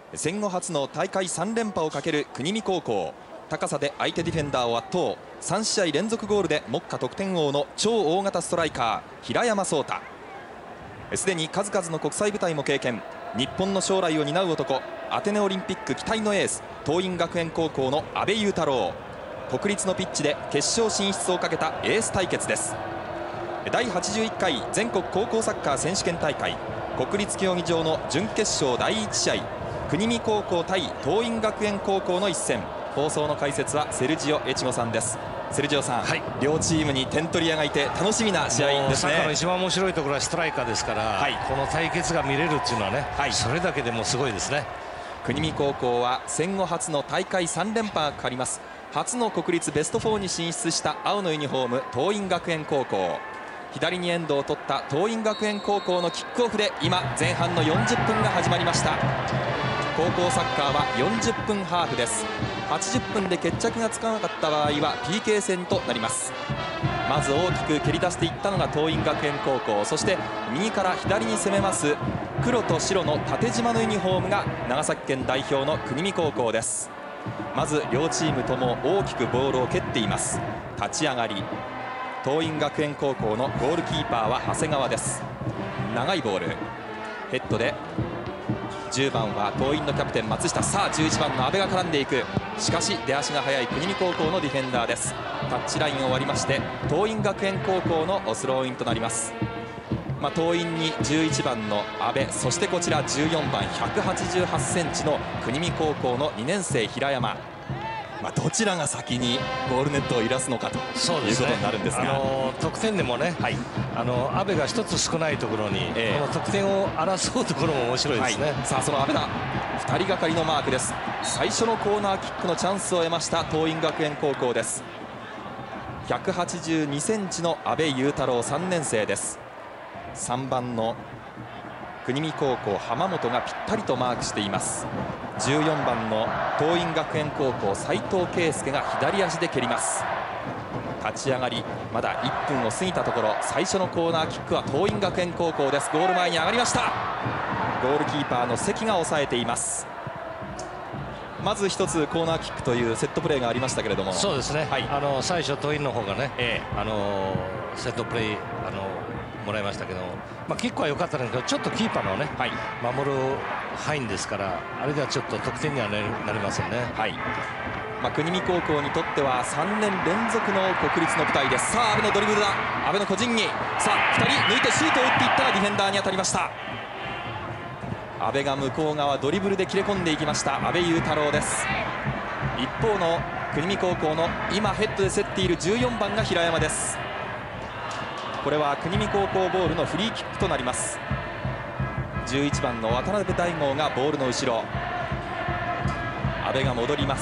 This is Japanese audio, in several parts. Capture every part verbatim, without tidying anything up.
戦後初の大会さん連覇をかける国見高校。高さで相手ディフェンダーを圧倒。さん試合連続ゴールで目下得点王の超大型ストライカー平山壮太。すでに数々の国際舞台も経験。日本の将来を担う男、アテネオリンピック期待のエース、桐蔭学園高校の阿部勇太郎。国立のピッチで決勝進出をかけたエース対決です。だいはちじゅういっかい全国高校サッカー選手権大会、国立競技場の準決勝だいいち試合、国見高校対桐蔭学園高校の一戦。放送の解説はセルジオ越後さんです。セルジオさん、はい、両チームに点取り屋がいて楽しみな試合ですね。 サッカーの一番面白いところはストライカーですから、はい、この対決が見れるっていうのはね、はい、それだけでもすごいですね。 国見高校は戦後初の大会さん連覇がかかります。初の国立ベストよんに進出した青のユニフォーム桐蔭学園高校。左にエンドを取った桐蔭学園高校のキックオフで今前半のよんじゅっぷんが始まりました。高校サッカーはよんじゅっぷんハーフです。はちじゅっぷんで決着がつかなかった場合は ピーケー 戦となります。まず大きく蹴り出していったのが桐蔭学園高校、そして右から左に攻めます黒と白の縦縞のユニフォームが長崎県代表の国見高校です。まず両チームとも大きくボールを蹴っています。立ち上がり、桐蔭学園高校のゴールキーパーは長谷川です。長いボール、ヘッドでじゅうばんは桐蔭のキャプテン松下。さあじゅういちばんの阿部が絡んでいく。しかし出足が速い国見高校のディフェンダーです。タッチラインを割りまして桐蔭学園高校のスローインとなります。まあ、桐蔭にじゅういちばんの阿部、そしてこちらじゅうよんばんひゃくはちじゅうはちセンチの国見高校のにねん生平山。まあ、どちらが先にゴールネットを揺らすのかということになるんですが、 あの得点でもね、はい、あの阿部が一つ少ないところに、えー、この得点を争うところも面白いですね。 はい、さあその阿部だ、ふたりがかりのマークです。最初のコーナーキックのチャンスを得ました桐蔭学園高校です。ひゃくはちじゅうにセンチの阿部勇太郎さんねん生です。さんばんの国見高校浜本がぴったりとマークしています。じゅうよんばんの桐蔭学園高校斉藤圭介が左足で蹴ります。立ち上がりまだいっぷんを過ぎたところ、最初のコーナーキックは桐蔭学園高校です。ゴール前に上がりました。ゴールキーパーの関が抑えています。まず一つコーナーキックというセットプレーがありましたけれども、 そうですね、はい、あの最初桐蔭の方がね、えー、あのセットプレーあのもらいましたけど、まあ、キックは良かったんですけど、ちょっとキーパーのね、はい、守る範囲ですから、あれではちょっと得点にはなりませんね。はい、まあ、国見高校にとってはさんねん連続の国立の舞台です。さあ阿部のドリブルだ、阿部の個人技、さあふたり抜いてシュートを打っていったがディフェンダーに当たりました。阿部が向こう側ドリブルで切れ込んでいきました。阿部勇太郎です。一方の国見高校の今ヘッドで競っているじゅうよんばんが平山です。これは国見高校ボールのフリーキックとなります。じゅういちばんの渡辺大吾がボールの後ろ、阿部が戻ります。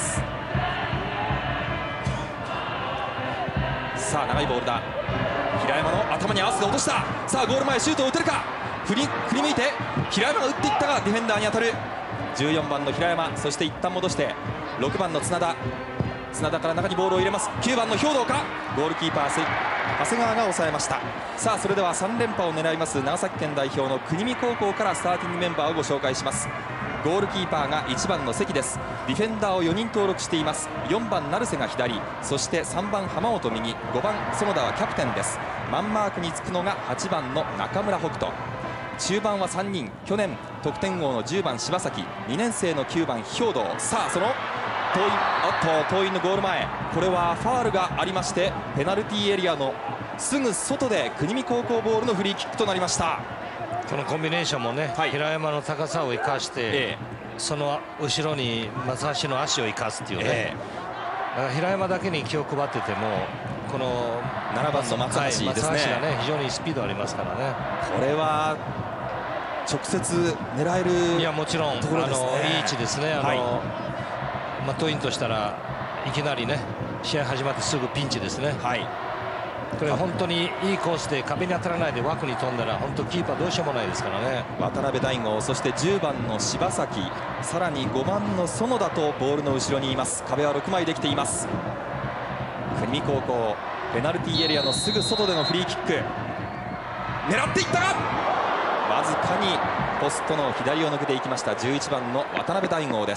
さあ長いボールだ、平山の頭に合わせて落とした。さあゴール前シュートを打てるか、振り振り向いて平山が打っていったがディフェンダーに当たる。じゅうよんばんの平山、そして一旦戻してろくばんの綱田、綱田から中にボールを入れます。きゅうばんの兵藤か、ゴールキーパー長谷川が抑えました。さあそれではさん連覇を狙います長崎県代表の国見高校からスターティングメンバーをご紹介します。ゴールキーパーがいちばんの関です。ディフェンダーをよにん登録しています。よんばん成瀬が左、そしてさんばん浜本右、ごばん園田はキャプテンです。マンマークにつくのがはちばんの中村北斗。中盤はさんにん、去年得点王のじゅうばん柴崎、にねん生のきゅうばん兵藤。さあその桐蔭、あっと桐蔭のゴール前、これはファールがありましてペナルティーエリアのすぐ外で国見高校ボールのフリーキックとなりました。 このコンビネーションもね、はい、平山の高さを生かして、えー、その後ろに松橋の足を生かすっていうね、えー、だから平山だけに気を配っててもこのななばんの松橋ですね、 松橋がね非常にスピードありますからね。 これは直接狙える、 いやもちろん、 ところですね、 あのいい位置ですね。あの、はい、まあ、桐蔭としたらいきなりね試合始まってすぐピンチですね。はい、これ本当にいいコースで壁に当たらないで枠に飛んだら本当キーパーどうしようもないですからね。 渡辺大吾、そしてじゅうばんの柴崎、さらにごばんの園田とボールの後ろにいます。壁はろくまいできています。国見高校ペナルティーエリアのすぐ外でのフリーキック、狙っていったがわずかにポストの左を抜けていきましたじゅういちばんの渡辺大豪です。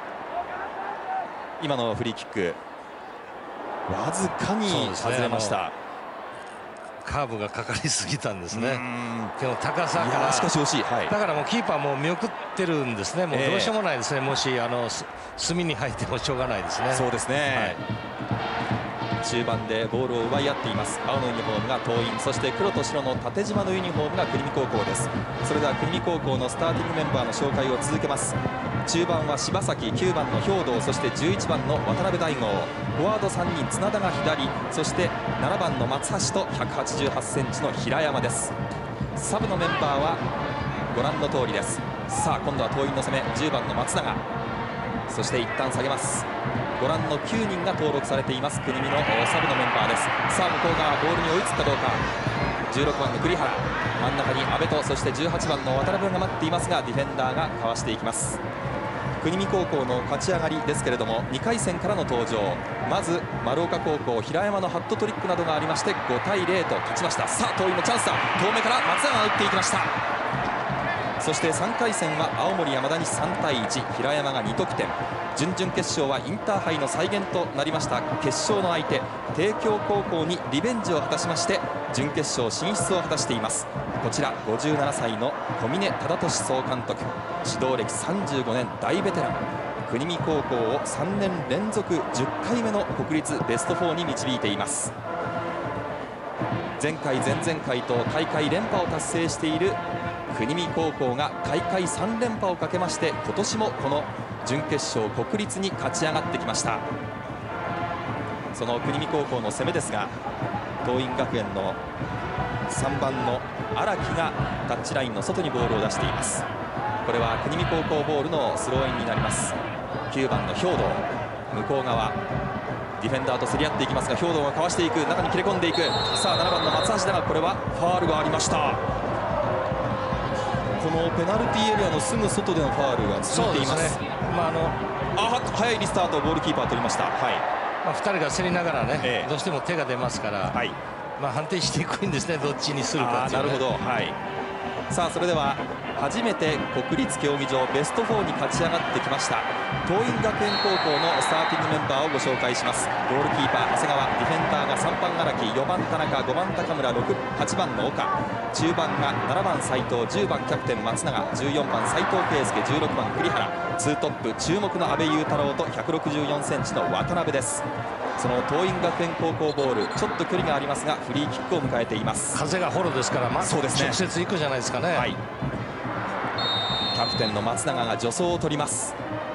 今のフリーキックわずかに外れました。 カーブがかかりすぎたんですね。でも高さからしかし惜しい、はい、 だからもうキーパーも見送ってるんですね。もうどうしようもないですね、えー、もしあの隅に入ってもしょうがないですね。 そうですね、はい、中盤でボールを奪い合っています。青のユニフォームが桐蔭、そして黒と白の縦縞のユニフォームが国見高校です。それでは国見高校のスターティングメンバーの紹介を続けます。中盤は柴崎、きゅうばんの兵藤、そしてじゅういちばんの渡辺大豪、フォワードさんにん綱田が左、そしてななばんの松橋とひゃくはちじゅうはちセンチの平山です。サブのメンバーはご覧の通りです。さあ今度は桐蔭の攻め、じゅうばんの松永、そして一旦下げます。ご覧のきゅうにんが登録されています国見のサブのメンバーです。さあ向こう側ボールに追いつくかどうか。じゅうろくばんの栗原、真ん中に阿部と、そしてじゅうはちばんの渡辺が待っていますが、ディフェンダーがかわしていきます。国見高校の勝ち上がりですけれども、にかい戦からの登場、まず丸岡高校平山のハットトリックなどがありましてごたいゼロと勝ちました。さあ桐蔭のチャンスだ、遠目から松永が打っていきました。そしてさんかい戦は青森山田にさんたいいち、平山がにとくてん。準々決勝はインターハイの再現となりました決勝の相手帝京高校にリベンジを果たしまして準決勝進出を果たしています。こちらごじゅうななさいの小峰忠俊総監督、指導歴さんじゅうごねん、大ベテラン、国見高校をさんねん連続じゅっかいめの国立ベストよんに導いています。前回前々回と大会連覇を達成している国見高校が大会さんれんぱをかけまして今年もこの準決勝国立に勝ち上がってきました。その国見高校の攻めですが、桐蔭学園のさんばんの荒木がタッチラインの外にボールを出しています。これは国見高校ボールのスローインになります。きゅうばんの兵藤、向こう側ディフェンダーと競り合っていきますが、兵藤がかわしていく、中に切れ込んでいく。さあななばんの松橋だが、これはファールがありました。このペナルティーエリアのすぐ外でのファールが続いています。まああのあ早いリスタートをゴールキーパー取りました。はい、 まあ、ふたりが競りながらね、ええ、どうしても手が出ますから、はい、まあ判定しにくいんですね、どっちにするかっていう、ね、 なるほど、はい、さあそれでは初めて国立競技場ベストよんに勝ち上がってきました桐蔭学園高校のスターティングメンバーをご紹介します。ゴールキーパー長谷川、ディフェンダーがさんばん荒木、よばん田中、ごばん高村、はちばんの岡、中盤がななばん斉藤、じゅうばんキャプテン松永、じゅうよんばん斉藤圭介、じゅうろくばん栗原、ツートップ注目の阿部勇太郎とひゃくろくじゅうよんセンチの渡辺です。その桐蔭学園高校ボール、ちょっと距離がありますがフリーキックを迎えています。 風がフォローですから、まあ、そうですね、直接行くじゃないですかね。はい、 キャプテンの松永が助走を取ります。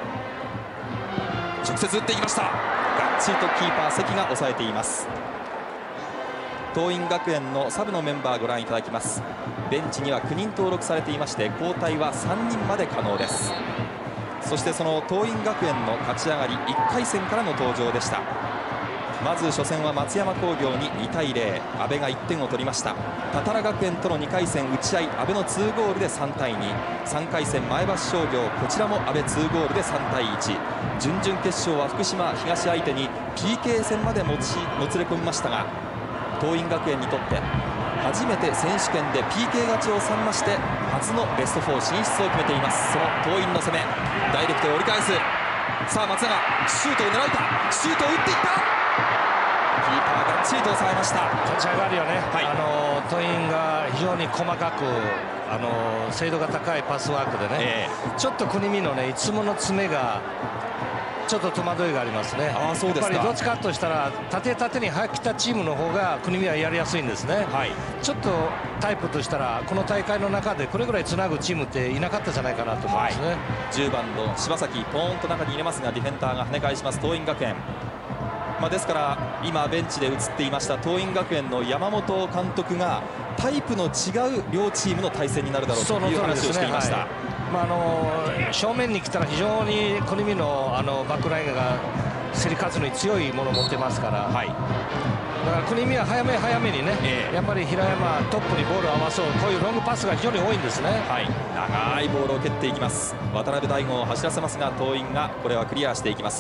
直接打っていきました。がっちりとキーパー関が抑えています。桐蔭学園のサブのメンバーご覧いただきます。ベンチにはきゅうにん登録されていまして、交代はさんにんまで可能です。そしてその桐蔭学園の勝ち上がり、いっかい戦からの登場でした。まず初戦は松山工業ににたいゼロ、阿部がいってんを取りました。多々良学園とのにかい戦打ち合い、阿部のツーゴールでさんたいに、さんかい戦前橋商業、こちらも阿部ツーゴールでさんたいいち、準々決勝は福島東相手に ピーケー 戦までもちもつれ込みましたが、桐蔭学園にとって初めて選手権で ピーケー 勝ちを収めまして、初のベストよん進出を決めています。その桐蔭の攻め、ダイレクトで折り返す。さあ松永、シュートを狙うか、シュートを打っていった。キーパーがっちりと抑えました。 立ち上がりはね、はい、あの桐蔭が非常に細かく、あの精度が高いパスワークでね、えー、ちょっと国見のねいつもの詰めがちょっと戸惑いがありますね。あ、そうですか。やっぱりどっちかとしたら縦縦に入ってきたチームの方が国見はやりやすいんですね。はい、ちょっとタイプとしたらこの大会の中でこれぐらいつなぐチームっていなかったじゃないかなと思いますね。はい、 じゅうばんの柴崎、ポーンと中に入れますがディフェンダーが跳ね返します桐蔭学園。まあ、ですから今ベンチで映っていました桐蔭学園の山本監督がタイプの違う両チームの対戦になるだろうという話をしていました。 まあ、あの正面に来たら非常に国見のあのバックラインが競り勝つのに強いものを持ってますから、はい、だから国見は早め早めにね、えー、やっぱり平山トップにボールを合わそう、こういうロングパスが非常に多いんですね。 はい、長いボールを蹴っていきます。渡辺大吾を走らせますが桐蔭がこれはクリアしていきます。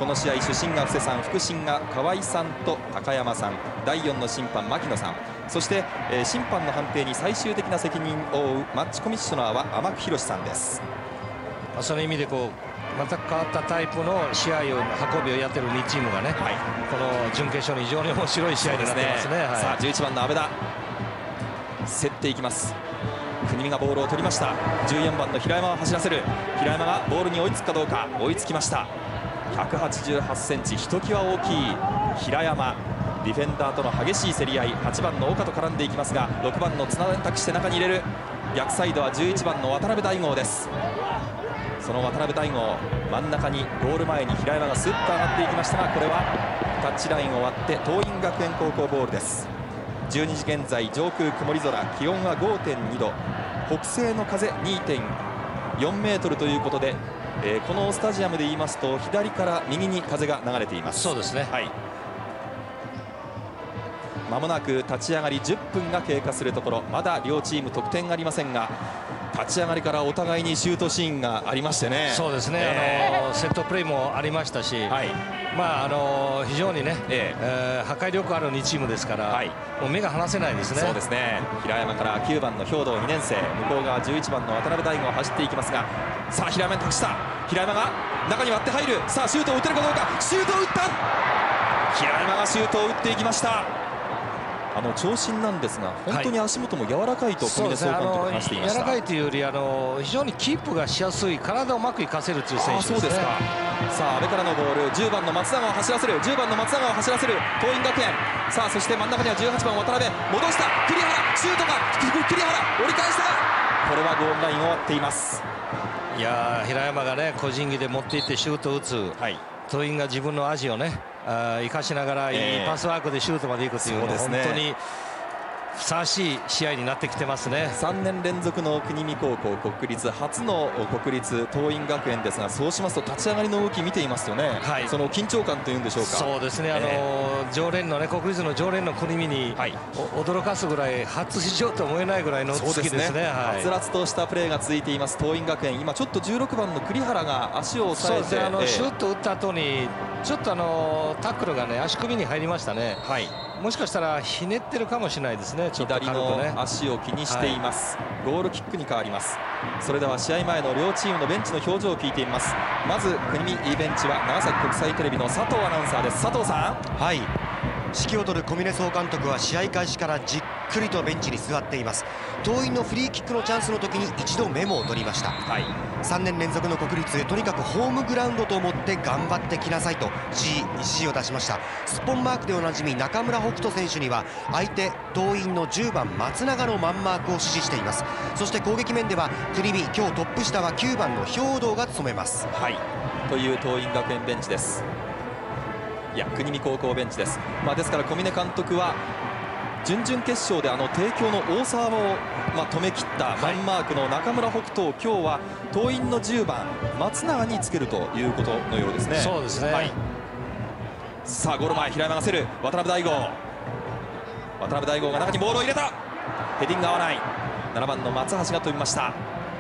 この試合主審が布施さん、副審が河合さんと高山さん、だいよんの審判牧野さん、そして、えー、審判の判定に最終的な責任を負うマッチコミッショナーは天久宏さんです。 その意味でこうまた変わったタイプの試合を運びをやってるにチームがね、はい、この準決勝に非常に面白い試合になってますね。はい、 さあじゅういちばんの阿部田競っていきます。国見がボールを取りました。じゅうよんばんの平山を走らせる。平山がボールに追いつくかどうか。追いつきました。ひゃくはちじゅうはちセンチ、ひときわ大きい平山、ディフェンダーとの激しい競り合い。はちばんの岡と絡んでいきますが、ろくばんの綱田に託して中に入れる。逆サイドはじゅういちばんの渡辺大豪です。その渡辺大豪、真ん中にゴール前に平山がスッと上がっていきましたが、これはタッチラインを割って桐蔭学園高校ボールです。じゅうにじ現在、上空曇り空、気温は ごてんにど、北西の風 にてんよんメートルということで、えー、このスタジアムで言いますと左から右に風が流れています。 そうですね、 はい、まもなく立ち上がりじゅっぷんが経過するところ、まだ両チーム得点がありませんが、立ち上がりからお互いにシュートシーンがありましてね。 そうですね、えー、あのセットプレーもありましたし、はい、まああの非常にね、えーえー、破壊力あるにチームですから、はい、もう目が離せないですね。 そうですね、平山からきゅうばんの兵藤にねん生、向こう側じゅういちばんの渡辺大吾が走っていきますが、さあ平山に託した。平山が中に割って入る。さあシュートを打てるかどうか。シュートを打った。平山がシュートを打っていきました。あの長身なんですが、本当に足元も柔らかいと小峰総監督が話していました。 柔らかいというよりあの非常にキープがしやすい、体をうまく生かせるという選手ですね。 そうですか。さあ阿部からのボール、じゅうばんの松永を走らせる。じゅうばんの松永を走らせる桐蔭学園。さあそして真ん中にはじゅうはちばん渡辺、戻した栗原、シュートが栗原折り返した。これはゴールラインを割っています。 いや平山がね個人技で持っていってシュートを打つ、はい、桐蔭が自分の味をね生かしながらいいパスワークでシュートまでいくという、えー、本当にふさわしい試合になってきてますね。 さんねん連続の国見高校国立、初の国立桐蔭学園ですが、そうしますと立ち上がりの動き見ていますとね、はい、その緊張感というんでしょうか。 そうですね、あの、えー、常連のね国立の常連の国見に、はい、驚かすぐらい初出場と思えないぐらいの好きですね。はつらつとしたプレーが続いています桐蔭学園。今ちょっとじゅうろくばんの栗原が足を押さえて、 そうですね、あの、えー、シュート打った後にちょっとあのタックルがね足首に入りましたね。はい、もしかしたらひねってるかもしれないですね。ちょっと軽くね、 左の足を気にしています、はい、ゴールキックに変わります。それでは試合前の両チームのベンチの表情を聞いてみます。まず国見ベンチは長崎国際テレビの佐藤アナウンサーです。佐藤さん。 はい、指揮を執る小峰総監督は試合開始からじっくりとベンチに座っています。桐蔭のフリーキックのチャンスの時に一度メモを取りました。はい、さんねん連続の国立、とにかくホームグラウンドと思って頑張ってきなさいと指示を出しました。スッポンマークでおなじみ中村北斗選手には相手桐蔭のじゅうばん松永のマンマークを指示しています。そして攻撃面では国見、今日トップ下はきゅうばんの兵藤が務めます。 はい、という桐蔭学園ベンチです。いや国見高校ベンチです。まあ、ですから小峰監督は準々決勝であの帝京の大沢を、まあ、止めきったマンマークの中村北斗を今日は桐蔭のじゅうばん松永につけるということのようですね。 そうですね、はい、 さあゴール前平山がせる。渡辺大豪渡辺大豪が中にボールを入れた。ヘディング合わない。ななばんの松橋が飛びました。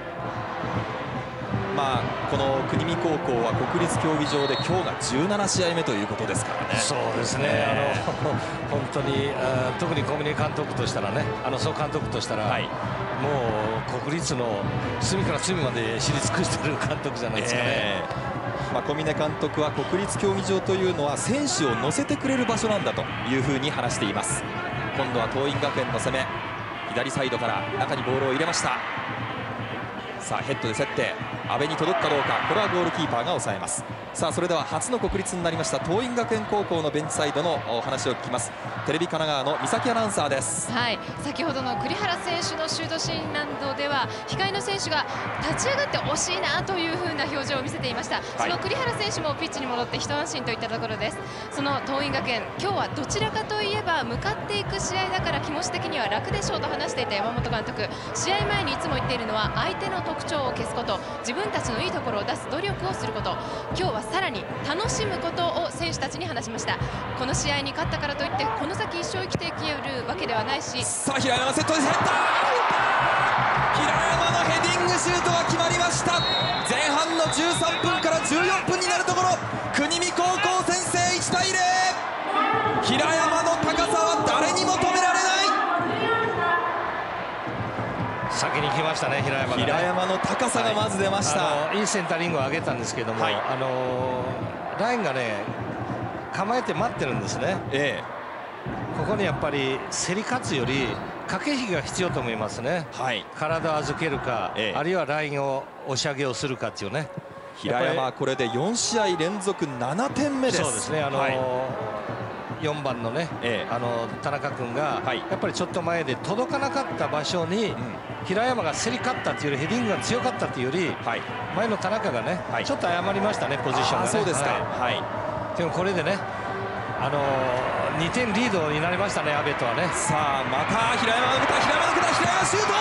まあ、この国見高校は国立競技場で今日がじゅうななしあいめということですからね。 そうですね、えー、あの本当にあ特に小峰監督としたらね、あの総監督としたら、はい、もう国立の隅から隅まで知り尽くしている監督じゃないですかね。えーまあ、小峰監督は国立競技場というのは選手を乗せてくれる場所なんだというふうに話しています。今度は桐蔭学園の攻め、左サイドから中にボールを入れました。さあヘッドで競って阿部に届くかどうか。これはゴールキーパーが抑えます。さあそれでは初の国立になりました桐蔭学園高校のベンチサイドのお話を聞きます。テレビ神奈川の三崎アナウンサーです。 はい、先ほどの栗原選手のシュートシーンなどでは控えの選手が立ち上がって惜しいなという風な表情を見せていました。はい、その栗原選手もピッチに戻って一安心といったところです。その桐蔭学園、今日はどちらかといえば向かっていく試合だから気持ち的には楽でしょうと話していた山本監督。試合前にいつも言っているのは相手の特徴を消すこと、自分たちのいいところを出す努力をすること、今日はさらに楽しむことを選手たちに話しました。この試合に勝ったからといってこの先一生生きていけるわけではないし。 さあ平山がセットでセッター、平山のヘディングシュートが決まりました。前半のじゅうさんぷんからじゅうよんぷんになるところ、国見高校したね、平山が、ね、 平山の高さがまず出ました、 はい、いいセンタリングを上げたんですけども、はい、あのー、ラインがね構えて待ってるんですね、ええ、ここにやっぱり競り勝つより駆け引きが必要と思いますね、はい、体を預けるか、ええ、あるいはラインを押し上げをするかっていうね。 平山はこれでよんしあい連続ななてんめです。 そうですね、あのーはい、よんばんのね、ええ、あの田中君が、はい、やっぱりちょっと前で届かなかった場所に、うん、平山が競り勝ったというよりヘディングが強かったというより、はい、前の田中がね、はい、ちょっと誤りましたね、ポジションが、ね、 そうですか、はい、はい、 でもこれでね、あのー、にてんリードになりましたね、阿部とはね。さあまた平山が抜けた、平山が抜けた、平山シュート、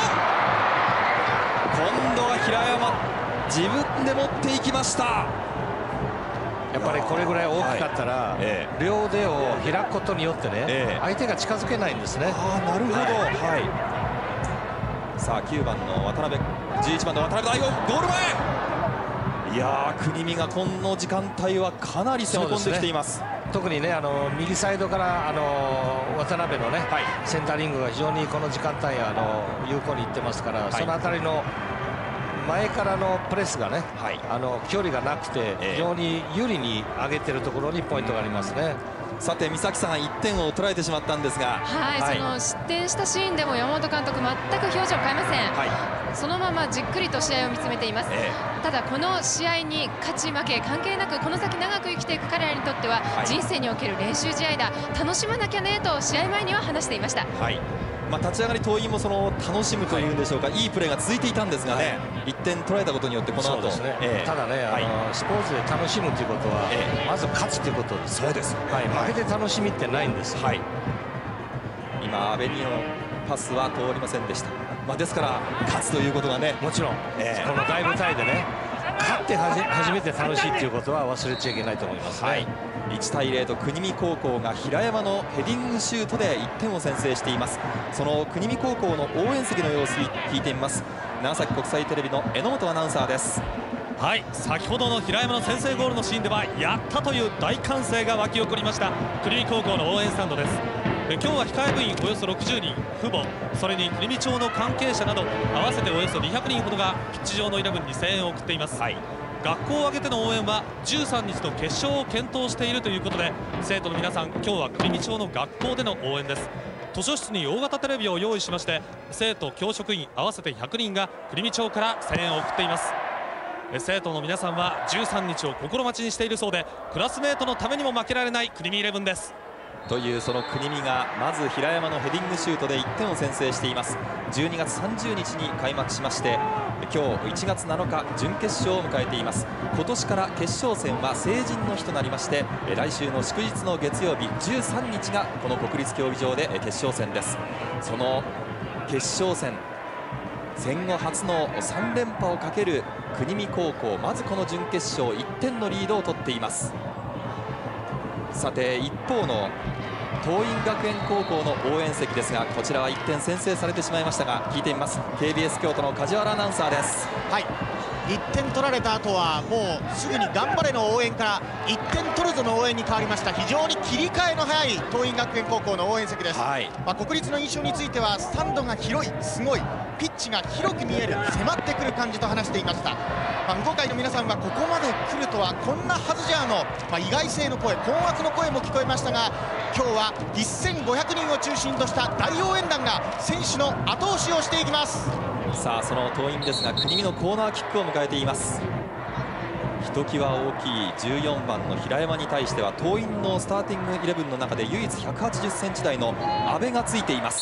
今度は平山自分で持っていきました。 やっぱりこれぐらい大きかったら、はい、ええ、両腕を開くことによってね、ええ、相手が近づけないんですね。 ああ、なるほど、はい、はい、さあきゅうばんの渡辺、じゅういちばんの渡辺大吾、ゴール前、いやー、国見がこの時間帯はかなり攻め込んできています。 特にね、あの右サイドからあの渡辺のね、はい、センタリングが非常にこの時間帯あの有効にいってますから、はい、その辺りの前からのプレスがね、はい、あの距離がなくて非常に有利に上げているところにポイントがありますね。 さて、美咲さんいってんを取られてしまったんですが、 はい、はい、その失点したシーンでも山本監督全く表情を変えません、はい、そのままじっくりと試合を見つめています、えー、ただこの試合に勝ち負け関係なくこの先長く生きていく彼らにとっては、はい、人生における練習試合だ、楽しまなきゃねと試合前には話していました。はい、 まあ、立ち上がり桐蔭もその楽しむというんでしょうか、はい、いいプレーが続いていたんですがね、はい、いってん取られたことによってこの後、 ね、えー、ただね、あの、はい、スポーツで楽しむということは、えー、まず勝つということです、ね、そうです、はい、負けて楽しみってないんです、はい、 今阿部にのパスは通りませんでした、まあ、ですから勝つということがね、 もちろん、えー、この大舞台でね勝ってはじ初めて楽しいということは忘れちゃいけないと思いますね。はい、 いちたいゼロと国見高校が平山のヘディングシュートでいってんを先制しています。その国見高校の応援席の様子聞いてみます。長崎国際テレビの榎本アナウンサーです。 はい、先ほどの平山の先制ゴールのシーンではやったという大歓声が沸き起こりました国見高校の応援スタンドです。今日は控え部員およそろくじゅうにん、父母、それに国見町の関係者など合わせておよそにひゃくにんほどがピッチ上のイレブンに声援を送っています。はい、学校を挙げての応援はじゅうさんにちと決勝を検討しているということで、生徒の皆さん、今日は国見町の学校での応援です。図書室に大型テレビを用意しまして、生徒教職員合わせてひゃくにんが国見町から声援を送っています。生徒の皆さんはじゅうさんにちを心待ちにしているそうで、クラスメートのためにも負けられない国見イレブンです。 というその国見がまず平山のヘディングシュートでいってんを先制しています。じゅうにがつさんじゅうにちに開幕しまして、今日いちがつなのか準決勝を迎えています。今年から決勝戦は成人の日となりまして、来週の祝日の月曜日じゅうさんにちがこの国立競技場で決勝戦です。その決勝戦、戦後初のさんれんぱをかける国見高校、まずこの準決勝いってんのリードを取っています。さて一方の桐蔭学園高校の応援席ですが、こちらはいってん先制されてしまいましたが、聞いてみます。 ケービーエス 京都の梶原アナウンサーです。 はい、いってん取られた後はもうすぐに頑張れの応援からいってん取るぞの応援に変わりました。非常に切り替えの早い桐蔭学園高校の応援席です。はい、まあ、国立の印象についてはスタンドが広い、すごいピッチが広く見える、迫ってくる感じと話していました。まあ、向こう会の皆さんはここまで来るとはこんなはずじゃの、まあ、意外性の声、困惑の声も聞こえましたが、今日はせんごひゃくにんを中心とした大応援団が選手の後押しをしていきます。 さあその桐蔭ですが、国見のコーナーキックを迎えています。ひときわ大きいじゅうよんばんの平山に対しては桐蔭のスターティングイレブンの中で唯一ひゃくはちじゅっセンチ台の阿部がついています。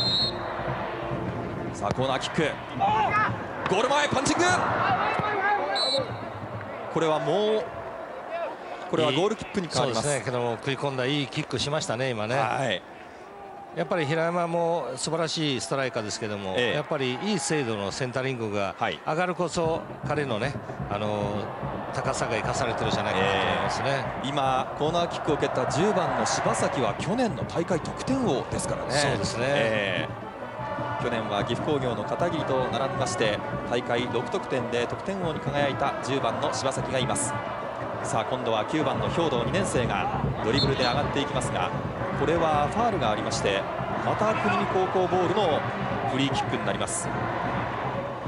さあコーナーキック、ゴール前パンチング、これはもうこれはゴールキックに変わります。 そうですね、けども食い込んだいいキックしましたね今ね。はい、やっぱり平山も素晴らしいストライカーですけども、ええ、やっぱりいい精度のセンタリングが上がるこそ、彼のね、あの高さが生かされてるじゃないかなと思いますね。 えー、今コーナーキックを蹴ったじゅうばんの柴崎は去年の大会得点王ですからね。 そうですね、えー、去年は岐阜工業の片桐と並びまして大会ろくとくてんで得点王に輝いたじゅうばんの柴崎がいます。さあ今度はきゅうばんの兵藤にねん生がドリブルで上がっていきますが、これはファールがありまして、また国見高校ボールのフリーキックになります。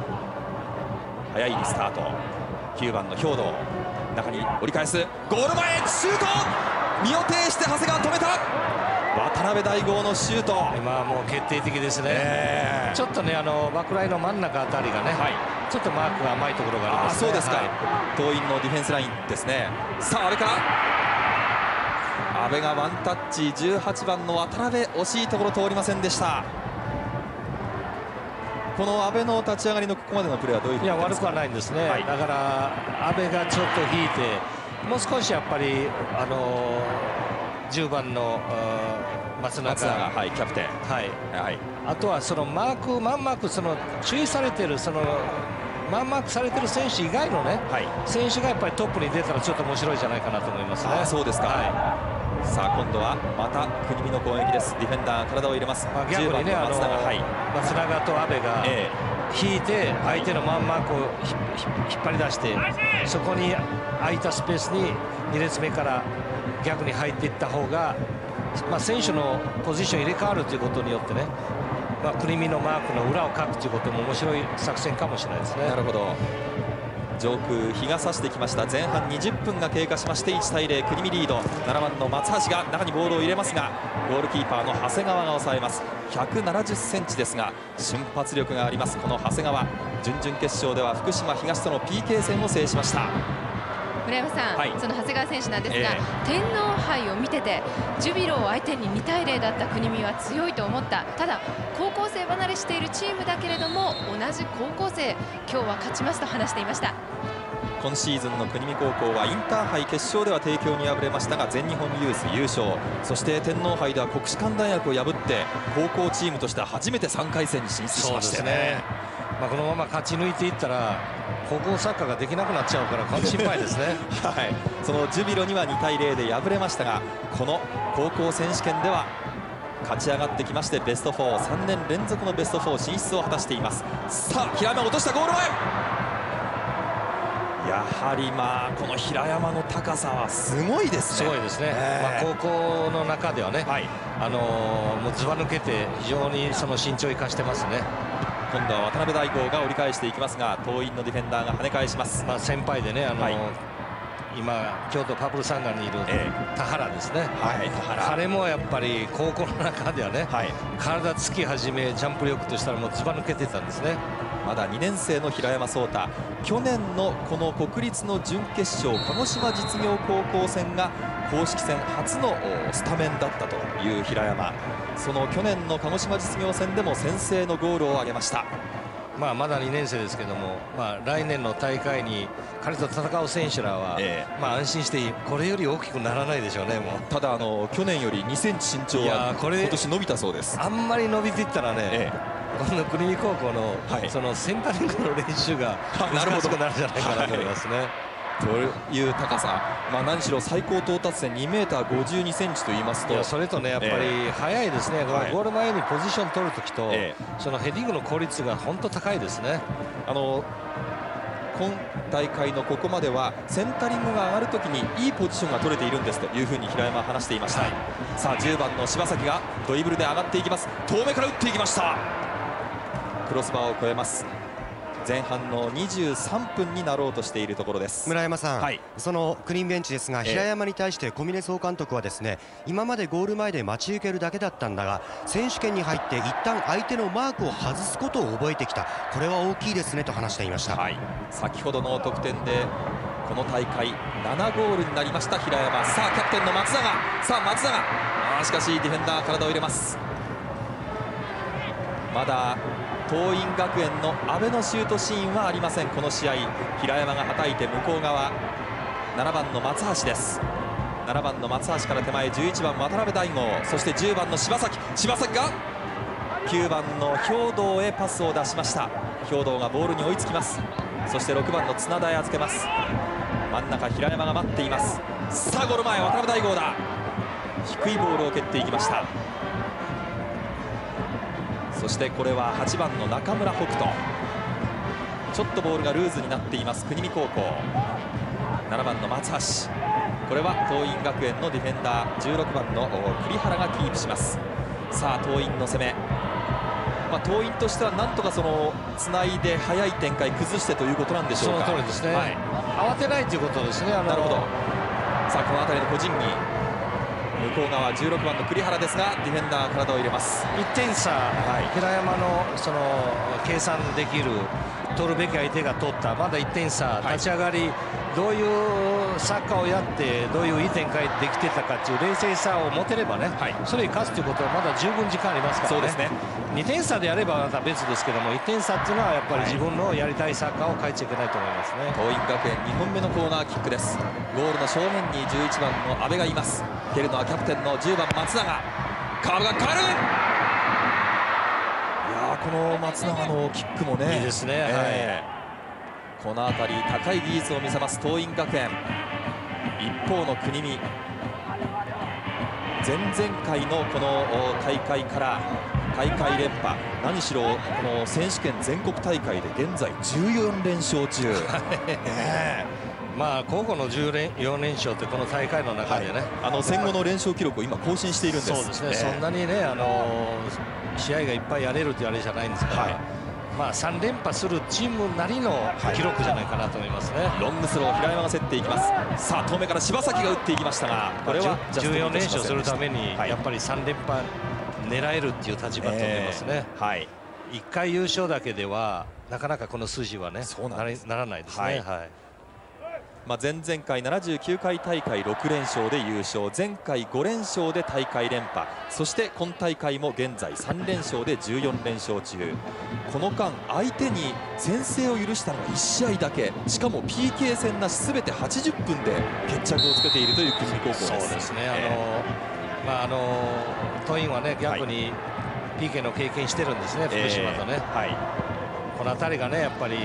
早いリスタート。きゅうばんの兵藤、中に折り返す、ゴール前シュート、身を挺して長谷川止めた。渡辺大豪のシュート、 今はもう決定的ですね、えー、ちょっとねあのバックラインの真ん中あたりがね、はい、ちょっとマークが甘いところがありますね。 あ、そうですか、 はい、 桐蔭のディフェンスラインですね。さあ、あれから阿部がワンタッチ、じゅうはちばんの渡辺、惜しいところ通りませんでした。この阿部の立ち上がりのここまでのプレーはどういうふうにいや悪くはないんですね、はい、だから阿部がちょっと引いて、もう少しやっぱり、あのー、じゅうばんの松永、 松永、はい、キャプテン、 はいはい、あとはそのマーク、マンマーク、その注意されてる、そのマンマークされてる選手以外のね、はい、選手がやっぱりトップに出たらちょっと面白いじゃないかなと思いますね。 あ、そうですか、はい、さあ今度はまた国見の攻撃です。ディフェンダー体を入れます。 まあ、逆にね、松永、はい、松永と阿部が引いて相手のマンマークを引っ張り出して、そこに空いたスペースにに列目から逆に入っていった方が、まあ、選手のポジション入れ替わるということによってね、まあ、国見のマークの裏をかくということも面白い作戦かもしれないですね。 なるほど。上空日が差してきました。前半にじゅっぷんが経過しましていちたいゼロ、国見リード。ななばんの松橋が中にボールを入れますが、ゴールキーパーの長谷川が抑えます。ひゃくななじゅっセンチですが瞬発力があります。この長谷川、準々決勝では福島東との ピーケー 戦を制しました。 村山さん、はい、その長谷川選手なんですが、えー、天皇杯を見ててジュビロを相手ににたいゼロだった国見は強いと思った。ただ高校生離れしているチームだけれども同じ高校生、今日は勝ちますと話していました。 今シーズンの国見高校はインターハイ決勝では帝京に敗れましたが全日本ユース優勝、そして天皇杯では国士舘大学を破って高校チームとしては初めてさんかい戦に進出しましたよね。 まあこのまま勝ち抜いていったら高校サッカーができなくなっちゃうから心配ですね、 はい、そのジュビロにはにたいゼロで敗れましたが、この高校選手権では勝ち上がってきましてベストよん、さんねん連続のベストよん進出を果たしています。さあ平山落としたゴール前、やはりまあこの平山の高さはすごいですね。 すごいですね、まあ、高校の中ではね、はい、あのー、もうずば抜けて非常にその身長を生かしてますね。 今度は渡辺大豪が折り返していきますが桐蔭のディフェンダーが跳ね返します。 まあ先輩でね、あのーはい、今京都パブルサンガにいる田原ですね、はい、田原、彼もやっぱり高校の中ではね、はい、体つき始めジャンプ力としたらもうずば抜けてたんですね。 まだにねん生の平山壮太、去年のこの国立の準決勝鹿児島実業高校戦が公式戦初のスタメンだったという平山、その去年の鹿児島実業戦でも先制のゴールを挙げました。 まあまだにねん生ですけども、まあ、来年の大会に彼と戦う選手らは、えー、まあ安心してこれより大きくならないでしょうね。もうただあの去年よりにセンチ身長は今年伸びたそうです。 あんまり伸びていったらね、えー、この国見高校の、はい、そのセンタリングの練習が難しくなるんじゃないかなと思いますね。 という高さ、まあ、何しろ最高到達点にメーターごじゅうにセンチと言いますと、いやそれとねやっぱり速いですね、えー、ゴール前にポジション取るときと、えー、そのヘディングの効率が本当高いですね。 あの今大会のここまではセンタリングが上がるときにいいポジションが取れているんですというふうに平山は話していました、はい、さあじゅうばんの柴崎がドリブルで上がっていきます。遠目から打っていきました。クロスバーを越えます。前半のにじゅうさんぷんになろうとしているところです。 村山さん、はい、その国見ベンチですが、平山に対して小峰総監督はですね、今までゴール前で待ち受けるだけだったんだが選手権に入って一旦相手のマークを外すことを覚えてきた、これは大きいですねと話していました、はい、 先ほどの得点でこの大会ななゴールになりました平山。さあキャプテンの松永、さあ松永、あしかしディフェンダー体を入れます。まだ桐蔭学園の阿部のシュートシーンはありません。この試合平山がはたいて向こう側ななばんの松橋です。ななばんの松橋から手前じゅういちばん渡辺大豪、そしてじゅうばんの柴崎、柴崎がきゅうばんの兵藤へパスを出しました。兵藤がボールに追いつきます。そしてろくばんの綱田へ預けます。真ん中平山が待っています。さあゴール前渡辺大豪だ、低いボールを蹴っていきました。そしてこれははちばんの中村北斗、ちょっとボールがルーズになっています国見高校。ななばんの松橋、これは桐蔭学園のディフェンダーじゅうろくばんの栗原がキープします。さあ桐蔭の攻め、 まあ、桐蔭としてはなんとかそのつないで早い展開崩してということなんでしょうか。 その通りですね、はい、慌てないということですね。あのなるほど。さあこの辺りの個人技、向こう側じゅうろくばんの栗原ですが、ディフェンダー体を入れます。 いってん差、はい、平山のその計算できる取るべき相手が取った、まだいってん差、はい、立ち上がりどういうサッカーをやってどういういい展開できてたかっていう冷静さを持てればね、はい、それに勝つということはまだ十分時間ありますからね。そうですね。にてん差でやればまた別ですけども、いってん差っていうのはやっぱり自分のやりたいサッカーを変えちゃいけないと思いますね。 桐蔭学園にほんめのコーナーキックです。ゴールの正面にじゅういちばんの阿部がいます。蹴るのはキャプテンのじゅうばん松永。カーブが変わる。いやこの松永のキックもね、 いいですね、えーはい、この辺り高い技術を見せます桐蔭学園。一方の国見、前々回のこの大会から大会連覇、何しろこの選手権全国大会で現在じゅうよんれん勝中ね。 まあ交互のじゅうよんれん勝ってこの大会の中でね、はい、 あの戦後の連勝記録を今更新しているんです。 そうですね、えー、そんなにね、あの試合がいっぱいやれるというあれじゃないんですから、はい、まあさん連覇するチームなりの記録じゃないかなと思いますね。 はい、ロングスロー、平山が競っていきます。さあ遠目から柴崎が打っていきましたが、これはじゅうよんれん勝するためにやっぱりさん連覇狙えるっていう立場と思いますね。えーはい、いっかい優勝だけではなかなかこの数字はねな, ならないですね。はいはい、 まあ前々回ななじゅうきゅうかい大会ろくれん勝で優勝、前回ごれん勝で大会連覇、そして今大会も現在さんれん勝でじゅうよんれん勝中。この間相手に先制を許したのがいち試合だけ、しかも ピーケー 戦なし全てはちじゅっぷんで決着をつけているという国見高校です。 そうですね、あのーまああのー、桐蔭はね逆に ピーケー の経験してるんですね、福島とね、えーはい、この辺りがねやっぱり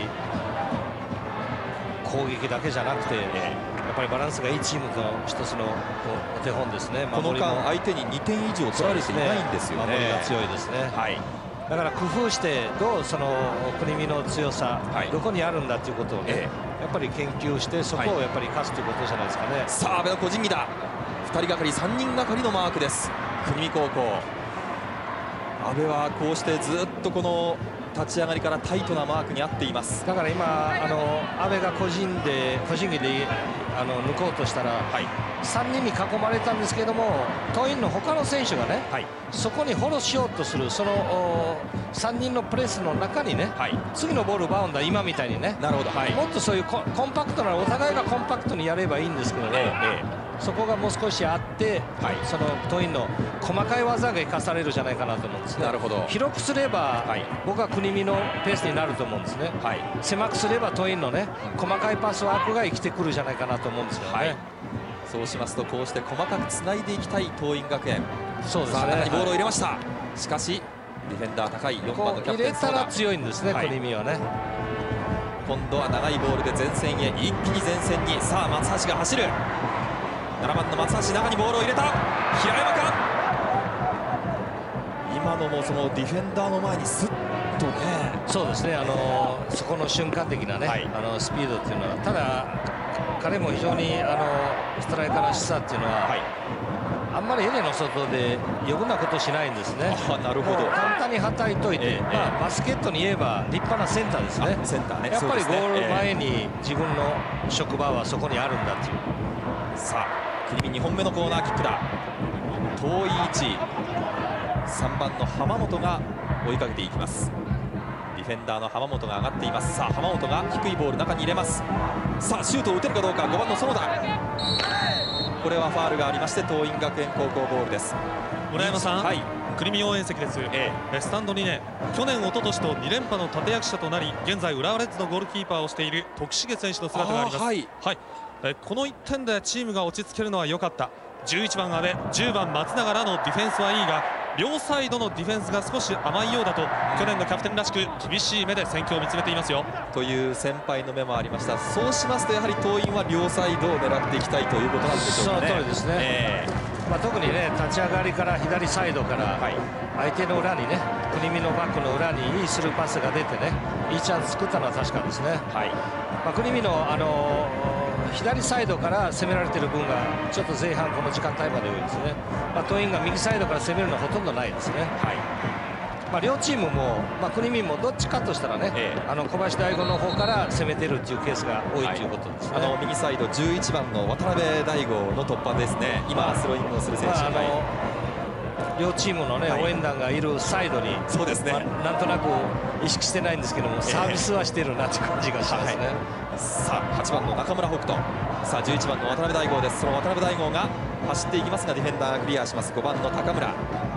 攻撃だけじゃなくて、えー、やっぱりバランスがいいチームの一つのお手本ですね。 この間相手ににてん以上取られていないんですよね。 守りが強いですね。はい、だから工夫してどうその国見の強さ、はい、どこにあるんだということをね、えー、やっぱり研究してそこをやっぱり勝つということじゃないですかね。 さあ阿部の個人技だ。ふたりがかりさんにんがかりのマークです、国見高校。阿部はこうしてずっとこの立ち上がりからタイトなマークに合っています。 だから今あの阿部が個人で個人技であの抜こうとしたら、はい、さんにんに囲まれたんですけども、桐蔭の他の選手がね、はい、そこにフォローしようとするそのさんにんのプレスの中にね、はい、次のボールバウンドは今みたいにね、なるほど、はい、もっとそういうコンパクトなお互いがコンパクトにやればいいんですけどね、ええそこがもう少しあって、はい、その桐蔭の細かい技が生かされるじゃないかなと思うんですね。なるほど。広くすれば、はい、僕は国見のペースになると思うんですね。はい、狭くすれば桐蔭のね細かいパスワークが生きてくるじゃないかなと思うんですよね。はい、 そうしますとこうして細かくつないでいきたい桐蔭学園。 そうですね。 中にボールを入れました。しかしディフェンダー高いよんばんのキャプテン入れたら強いんですね、はい、国見はね。 今度は長いボールで前線へ一気に前線に。さあ松橋が走る。ななばんの松橋、中にボールを入れた。平山か。今のもそのディフェンダーの前にスッとね。 そうですね、あのそこの瞬間的なね、はい、あのスピードっていうのは、ただ彼も非常にあのストライカーのしさっていうのは、はい、あんまりエレの外で余分なことしないんですね。 あ、なるほど。 簡単にはたいといて、えーまあ、バスケットに言えば立派なセンターですね。 センターね。 やっぱりゴール前に自分の職場はそこにあるんだっていう。 さあ国見にほんめのコーナーキックだ。遠い位置、さんばんの浜本が追いかけていきます。ディフェンダーの浜本が上がっています。さあ浜本が低いボール中に入れます。さあシュートを打てるかどうか。ごばんの園田、これはファールがありまして桐蔭学園高校ボールです。 村山さん、はい、国見応援席です、ええ、スタンドにね、去年、一昨年とに連覇の立役者となり現在浦和レッズのゴールキーパーをしている徳重選手の姿があります。はい、はい、えこのいってんでチームが落ち着けるのは良かった。じゅういちばん阿部、じゅうばん松永らのディフェンスはいいが両サイドのディフェンスが少し甘いようだと去年のキャプテンらしく厳しい目で戦況を見つめていますよという先輩の目もありました。そうしますとやはり桐蔭は両サイドを狙っていきたいということなんでしょうかね。 その通りですね、えーまあ、特にね立ち上がりから左サイドから相手の裏にね国見のバックの裏にいいスルーパスが出てねいいチャンス作ったのは確かですね。はい、まあ、国見の、あのー左サイドから攻められている分がちょっと前半この時間帯まで多いですね。まあ、桐蔭が右サイドから攻めるのはほとんどないですね。はい、 まあ、両チームも、まあ、国民もどっちかとしたらね、ええ、あの小林大吾の方から攻めてるっていうケースが多いということですね。 あの右サイドじゅういちばんの渡辺大吾の突破ですね。今スローイングをする選手、まあ、あの両チームの、ね、はい、応援団がいるサイドに、 そうですね、まあ、なんとなく意識してないんですけども、サービスはしてるなという感じがしますね。はい、 さあはちばんの中村北斗、さあじゅういちばんの渡辺大吾です。その渡辺大吾が走っていきますがディフェンダーがクリアします。ごばんの高村、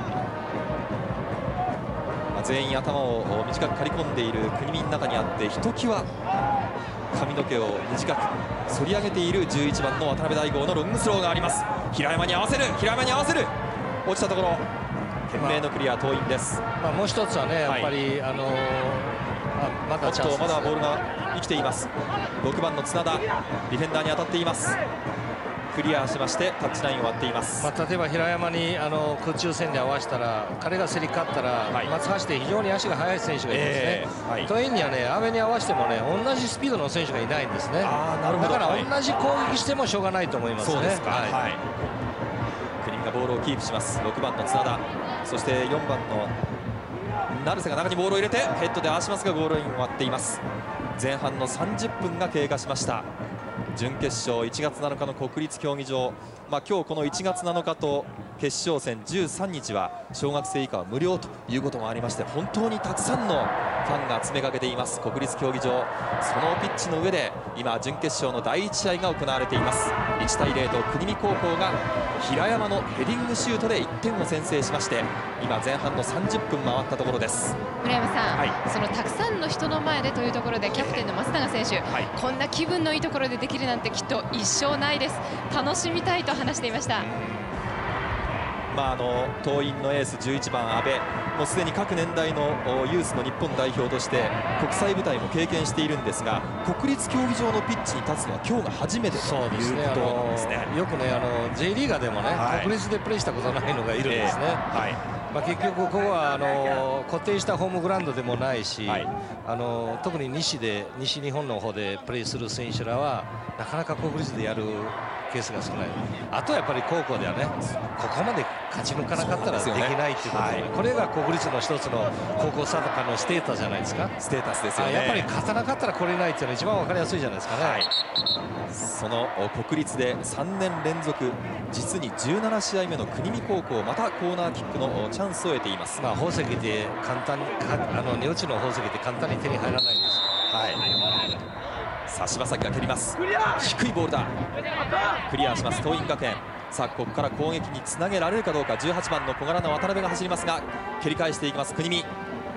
全員頭を短く刈り込んでいる国民の中にあってひときわ髪の毛を短く反り上げているじゅういちばんの渡辺大吾のロングスローがあります。平山に合わせる、平山に合わせる、落ちたところ懸命のクリア、桐蔭です。 まあ、もう一つはね、やっぱり、はい、あのー、まだチャンスですね。 まだボールが生きています。ろくばんの綱田、ディフェンダーに当たっています。クリアしましてタッチラインを割っています。 まあ、例えば平山にあの空中戦で合わせたら、彼が競り勝ったら、はい、松橋って非常に足が速い選手がいるんですね。えーはい、桐蔭にはね、阿部に合わせてもね、同じスピードの選手がいないんですね。あー、なるほど。だから同じ攻撃してもしょうがないと思いますね。そうですか。はい、はい、 国がボールをキープします。ろくばんの綱田、そしてよんばんの成瀬が中にボールを入れてヘッドで合わしますがゴールインを割っています。前半のさんじゅっぷんが経過しました。準決勝いちがつなのかの国立競技場、まあ、今日このいちがつなのかと決勝戦じゅうさんにちは小学生以下は無料ということもありまして、本当にたくさんのファンが詰めかけています国立競技場。そのピッチの上で今準決勝のだいいち試合が行われています。いちたいゼロと国見高校が平山のヘディングシュートでいってんを先制しまして、今前半のさんじゅっぷん回ったところです。 村山さん、はい、そのたくさんの人の前でというところでキャプテンの松永選手、はい、こんな気分のいいところでできるなんてきっと一生ないです、楽しみたいと話していました。 まあ、あの桐蔭のエースじゅういちばん阿部、もうすでに各年代のユースの日本代表として国際舞台も経験しているんですが、国立競技場のピッチに立つのは今日が初めてということなんですね。 よくね、あの J リーガーでもね、はい、国立でプレーしたことないのがいるんですね。えーはい、まあ、結局ここはあの固定したホームグラウンドでもないし、はい、あの特に西で西日本の方でプレーする選手らはなかなか国立でやるケースが少ない。あとはやっぱり高校ではね、ここまで勝ち抜かなかったらできないっていうことで、ね、はい、これが国立の一つの高校サッカーのステータスじゃないですか。 ステータスですよね。 やっぱり勝たなかったらこれないっていうのが一番分かりやすいじゃないですかね。はい、 その国立でさんねん連続実にじゅうななしあいめの国見高校、またコーナーキックのチャンスを得ています。 まあ、宝石で簡単にあの値打ちの宝石って簡単に手に入らないんです。 はい、さあ柴崎が蹴ります。低いボールだ、クリアします桐蔭学園。さあここから攻撃につなげられるかどうか。じゅうはちばんの小柄な渡辺が走りますが蹴り返していきます国見。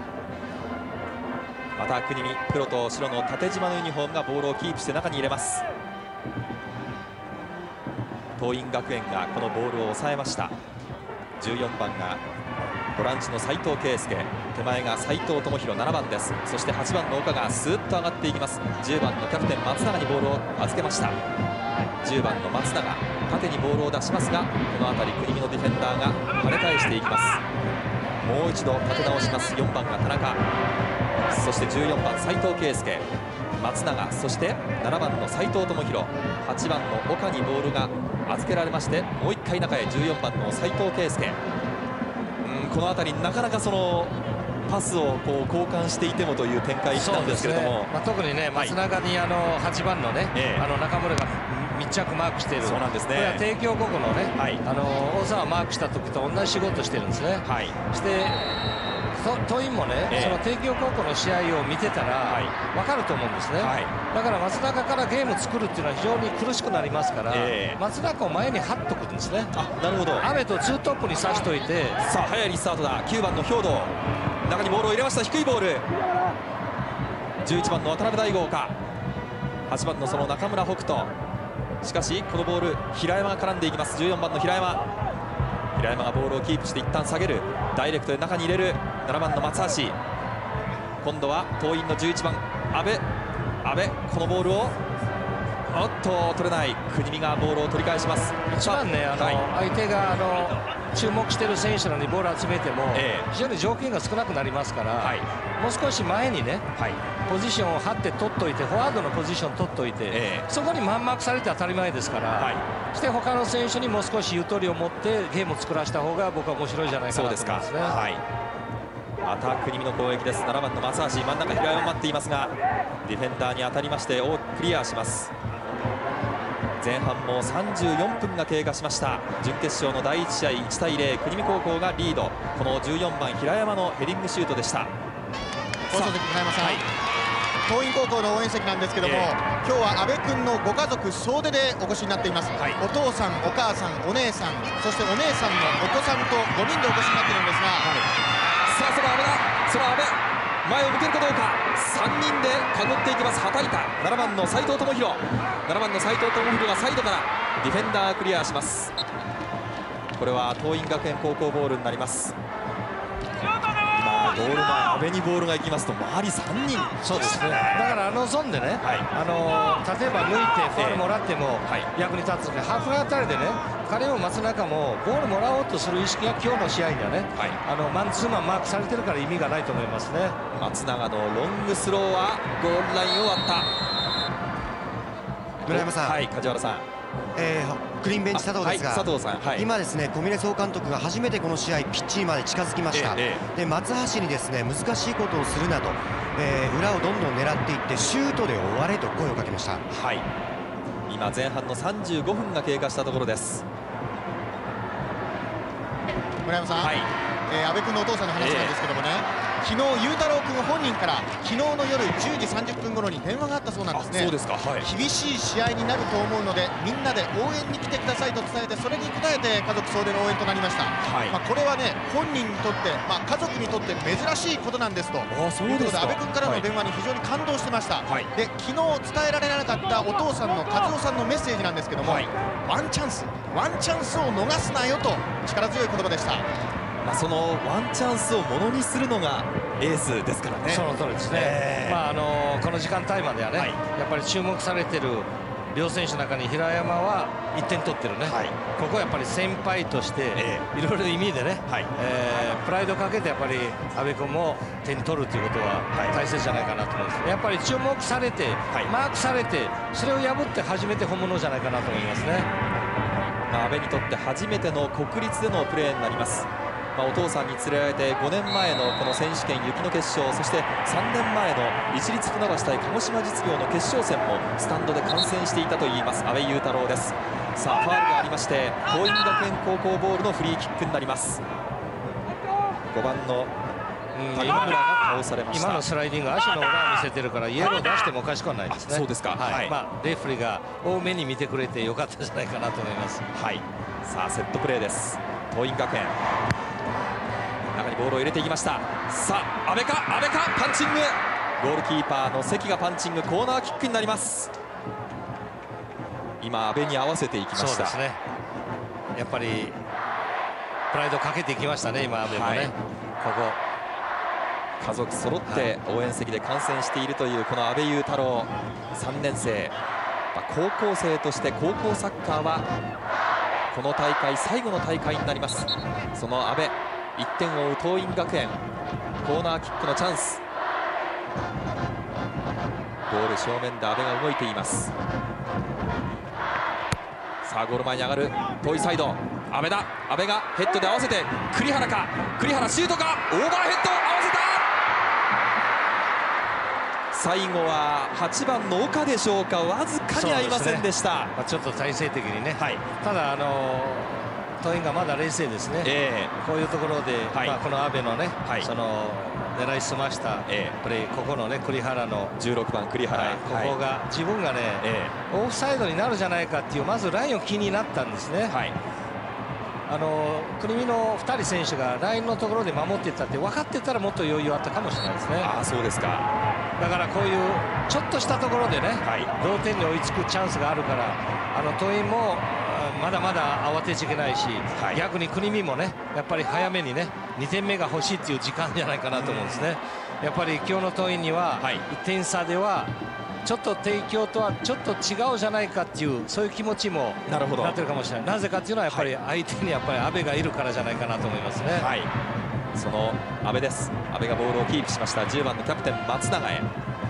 また国見、黒と白の縦縞のユニフォームがボールをキープして中に入れます。桐蔭学園がこのボールを抑えました。じゅうよんばんがボランチの斉藤圭介、手前が斉藤智弘ななばんです。そしてはちばんの岡がスーッと上がっていきます。じゅうばんのキャプテン松永にボールを預けました。じゅうばんの松永、縦にボールを出しますがこの辺り国見のディフェンダーが跳ね返していきます。もう一度立て直します。よんばんが田中、そしてじゅうよんばん斉藤圭介、松永、そしてななばんの斉藤智弘、はちばんの岡にボールが預けられまして、もういっかい中へじゅうよんばんの斉藤圭介。うん、この辺りなかなかそのパスをこう交換していてもという展開なんですけれども、ね、 まあ、特にね松永にあのはちばんのね、えー、あの中村が密着マークしている。 そうなんですね。 これは帝京高校のね、はい、あの大沢マークした時と同じ仕事してるんですね。はい、して桐蔭もね、えー、その帝京高校の試合を見てたら分かると思うんですね。はい、だから松中からゲーム作るっていうのは非常に苦しくなりますから、えー、松中を前に張っとくんですね。 あ、なるほど。 阿部とツートップにさしといて、 さあ早いリスタートだ。きゅうばんの兵藤、中にボールを入れました。低いボール、じゅういちばんの渡辺大吾か、はちばんのその中村北斗。しかしこのボール平山が絡んでいきます。じゅうよんばんの平山、平山がボールをキープして一旦下げる、ダイレクトで中に入れるななばんの松橋。今度は桐蔭のじゅういちばん阿部、阿部このボールをおっと取れない。国見がボールを取り返します。 一番ね、あの、はい、相手があの注目している選手らにボールを集めても、えー、非常に条件が少なくなりますから、はい、もう少し前にね、はい、ポジションを張って取っといて、フォワードのポジション取っといて、えー、そこにマンマークされて当たり前ですから、はい、そして他の選手にもう少しゆとりを持ってゲームを作らせた方が僕は面白いじゃないかなと思いますね。はい、 また国見の攻撃です。ななばんの松橋、真ん中平山待っていますがディフェンダーに当たりまして大きくクリアします。前半もさんじゅうよんぷんが経過しました。準決勝のだいいち試合いちたいゼロ、国見高校がリード。このじゅうよんばん平山のヘディングシュートでした。 放送席平山さん、はい、桐蔭高校の応援席なんですけども、えー、今日は阿部君のご家族総出でお越しになっています、はい、お父さん、お母さん、お姉さん、そしてお姉さんのお子さんとごにんでお越しになっているんですが、はい、 さあその阿部だ、その阿部前を向けるかどうか、さんにんで囲っていきます。はたいたななばんの斉藤智弘、ななばんの斉藤智弘がサイドからディフェンダークリアします。これは桐蔭学園高校ボールになります。ゴール前、阿部にボールが行きますと周りさんにん、 そうですね、だからあのゾーンでね、はい、あの例えば抜いてファウルもらっても役に立つので、ハーフあたりでね、彼も松中もボールもらおうとする意識が今日の試合にはね、はい、あのマンツーマンマークされてるから意味がないと思いますね。 松永のロングスローはゴールラインを割った。 村山さん、 はい、梶原さん、 えー、グリーンベンチ佐藤ですが、 はい、佐藤さん、はい、 今ですね小峰総監督が初めてこの試合ピッチまで近づきました、ええ、で松橋にですね難しいことをするなと、えー、裏をどんどん狙っていってシュートで終われと声をかけました。 はい、今前半のさんじゅうごふんが経過したところです。 村山さん、はい、えー、阿部君のお父さんの話なんですけどもね、えー、昨日裕太郎君本人から昨日の夜じゅうじさんじゅっぷん頃に電話があったそうなんですね。 そうですか、はい、 厳しい試合になると思うのでみんなで応援に来てくださいと伝えて、それに応えて家族総出の応援となりました。はい、まあこれはね本人にとって、まあ、家族にとって珍しいことなんですということで、阿部君からの電話に非常に感動してました。はい、で昨日伝えられなかったお父さんの和夫さんのメッセージなんですけども、はい、ワンチャンスワンチャンスを逃すなよと力強い言葉でした。 まあそのワンチャンスをものにするのがエースですからね。 その通りですね、えーまあ、あのこの時間帯まではね、はい、やっぱり注目されている両選手の中に平山はいってん取ってるね、はい、ここはやっぱり先輩としていろいろ意味でね、はい、えー、プライドかけてやっぱり阿部君も点取るということは大切じゃないかなと思います。やっぱり注目されて、はい、マークされてそれを破って初めて本物じゃないかなと思いますね。 まあ、阿部にとって初めての国立でのプレーになります。まあ、お父さんに連れられてごねんまえのこの選手権雪の決勝、そしてさんねんまえの市立船橋対鹿児島実業の決勝戦もスタンドで観戦していたといいます阿部裕太郎です。さあファウルがありまして桐蔭学園高校ボールのフリーキックになります。ごばんの高村が倒されました。 今のスライディング足の裏を見せてるからイエロー出してもおかしくはないですね。 そうですか、はいはい、 まあ、レフリーが多めに見てくれてよかったんじゃないかなと思います。 はい、さあセットプレーです。桐蔭学園中にボールを入れていきました。さあ阿部か阿部かパンチング、ゴールキーパーの関がパンチング、コーナーキックになります。今阿部に合わせていきました。 そうですね、やっぱりプライドかけていきましたね今阿部もね、はい、ここ家族揃って応援席で観戦しているというこの阿部裕太郎さんねん生、まあ、高校生として高校サッカーはこの大会最後の大会になります。その阿部いってんを追う桐蔭学園、コーナーキックのチャンス、ゴール正面で阿部が動いています。さあゴール前に上がる遠いサイド、阿部だ、阿部がヘッドで合わせて栗原か、栗原シュートか、オーバーヘッド合わせた。最後ははちばんの岡でしょうか、わずかに合いませんでした。 まあ、ちょっと体勢的にね、はい、ただあのー桐蔭がまだ冷静ですね、えー、こういうところで、はい、まあ、この阿部のね、はい、その狙いすましたプレー、ここのね栗原のじゅうろくばん栗原、はい、 ここが自分がね、えー、オフサイドになるじゃないかっていうまずラインを気になったんですね。はい、あの国見のふたり選手がラインのところで守っていったって分かってたらもっと余裕あったかもしれないですね。 ああ、そうですか。 だからこういうちょっとしたところでね、はい、同点に追いつくチャンスがあるから、あの桐蔭もまだまだ慌てちゃいけないし、はい、逆に国見もねやっぱり早めにねにてんめが欲しいっていう時間じゃないかなと思うんですね。やっぱり今日の桐蔭にはいってん差ではちょっと帝京とはちょっと違うじゃないかっていうそういう気持ちもなってるかもしれない。なぜかっていうのはやっぱり相手にやっぱり阿部がいるからじゃないかなと思いますね。 はい、その阿部です。阿部がボールをキープしました。じゅうばんのキャプテン松永へ、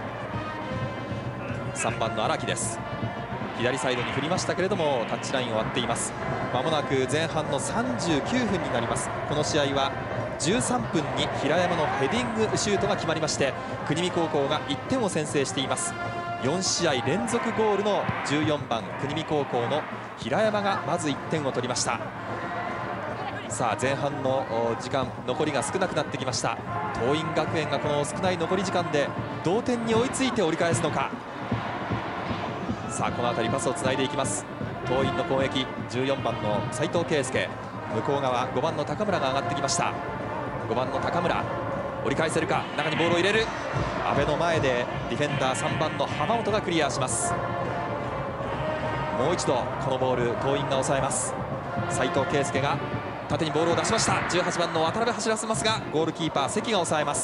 さんばんの荒木です。左サイドに振りましたけれどもタッチラインを割っています。まもなく前半のさんじゅうきゅうふんになります。この試合はじゅうさんぷんに平山のヘディングシュートが決まりまして、国見高校がいってんを先制しています。よん試合連続ゴールのじゅうよんばん国見高校の平山がまずいってんを取りました。さあ前半の時間残りが少なくなってきました。桐蔭学園がこの少ない残り時間で同点に追いついて折り返すのか。さあこの辺りパスをつないでいきます。桐蔭の攻撃、じゅうよんばんの斉藤圭介、向こう側ごばんの高村が上がってきました。ごばんの高村折り返せるか、中にボールを入れる。阿部の前でディフェンダーさんばんの浜本がクリアします。もう一度このボール桐蔭が抑えます。斉藤圭介が縦にボールを出しました。じゅうはちばんの渡辺走らせますが、ゴールキーパー関が抑えます。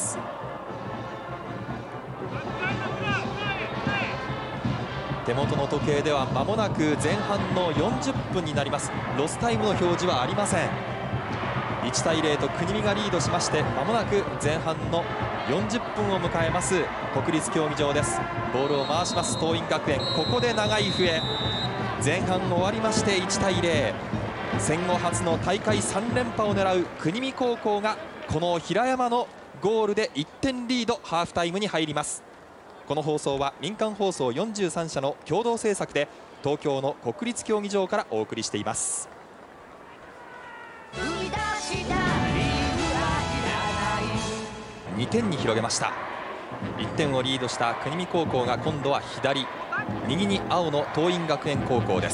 手元の時計では間もなく前半のよんじゅっぷんになります。ロスタイムの表示はありません。いちたいゼロと国見がリードしまして、間もなく前半のよんじゅっぷんを迎えます国立競技場です。ボールを回します桐蔭学園。ここで長い笛。前半終わりましていちたいゼロ、戦後初の大会さん連覇を狙う国見高校がこの平山のゴールでいってんリード、ハーフタイムに入ります。この放送は民間放送よんじゅうさん社の共同制作で東京の国立競技場からお送りしています。にてんに広げました。いってんをリードした国見高校が今度は左、右に青の桐蔭学園高校です。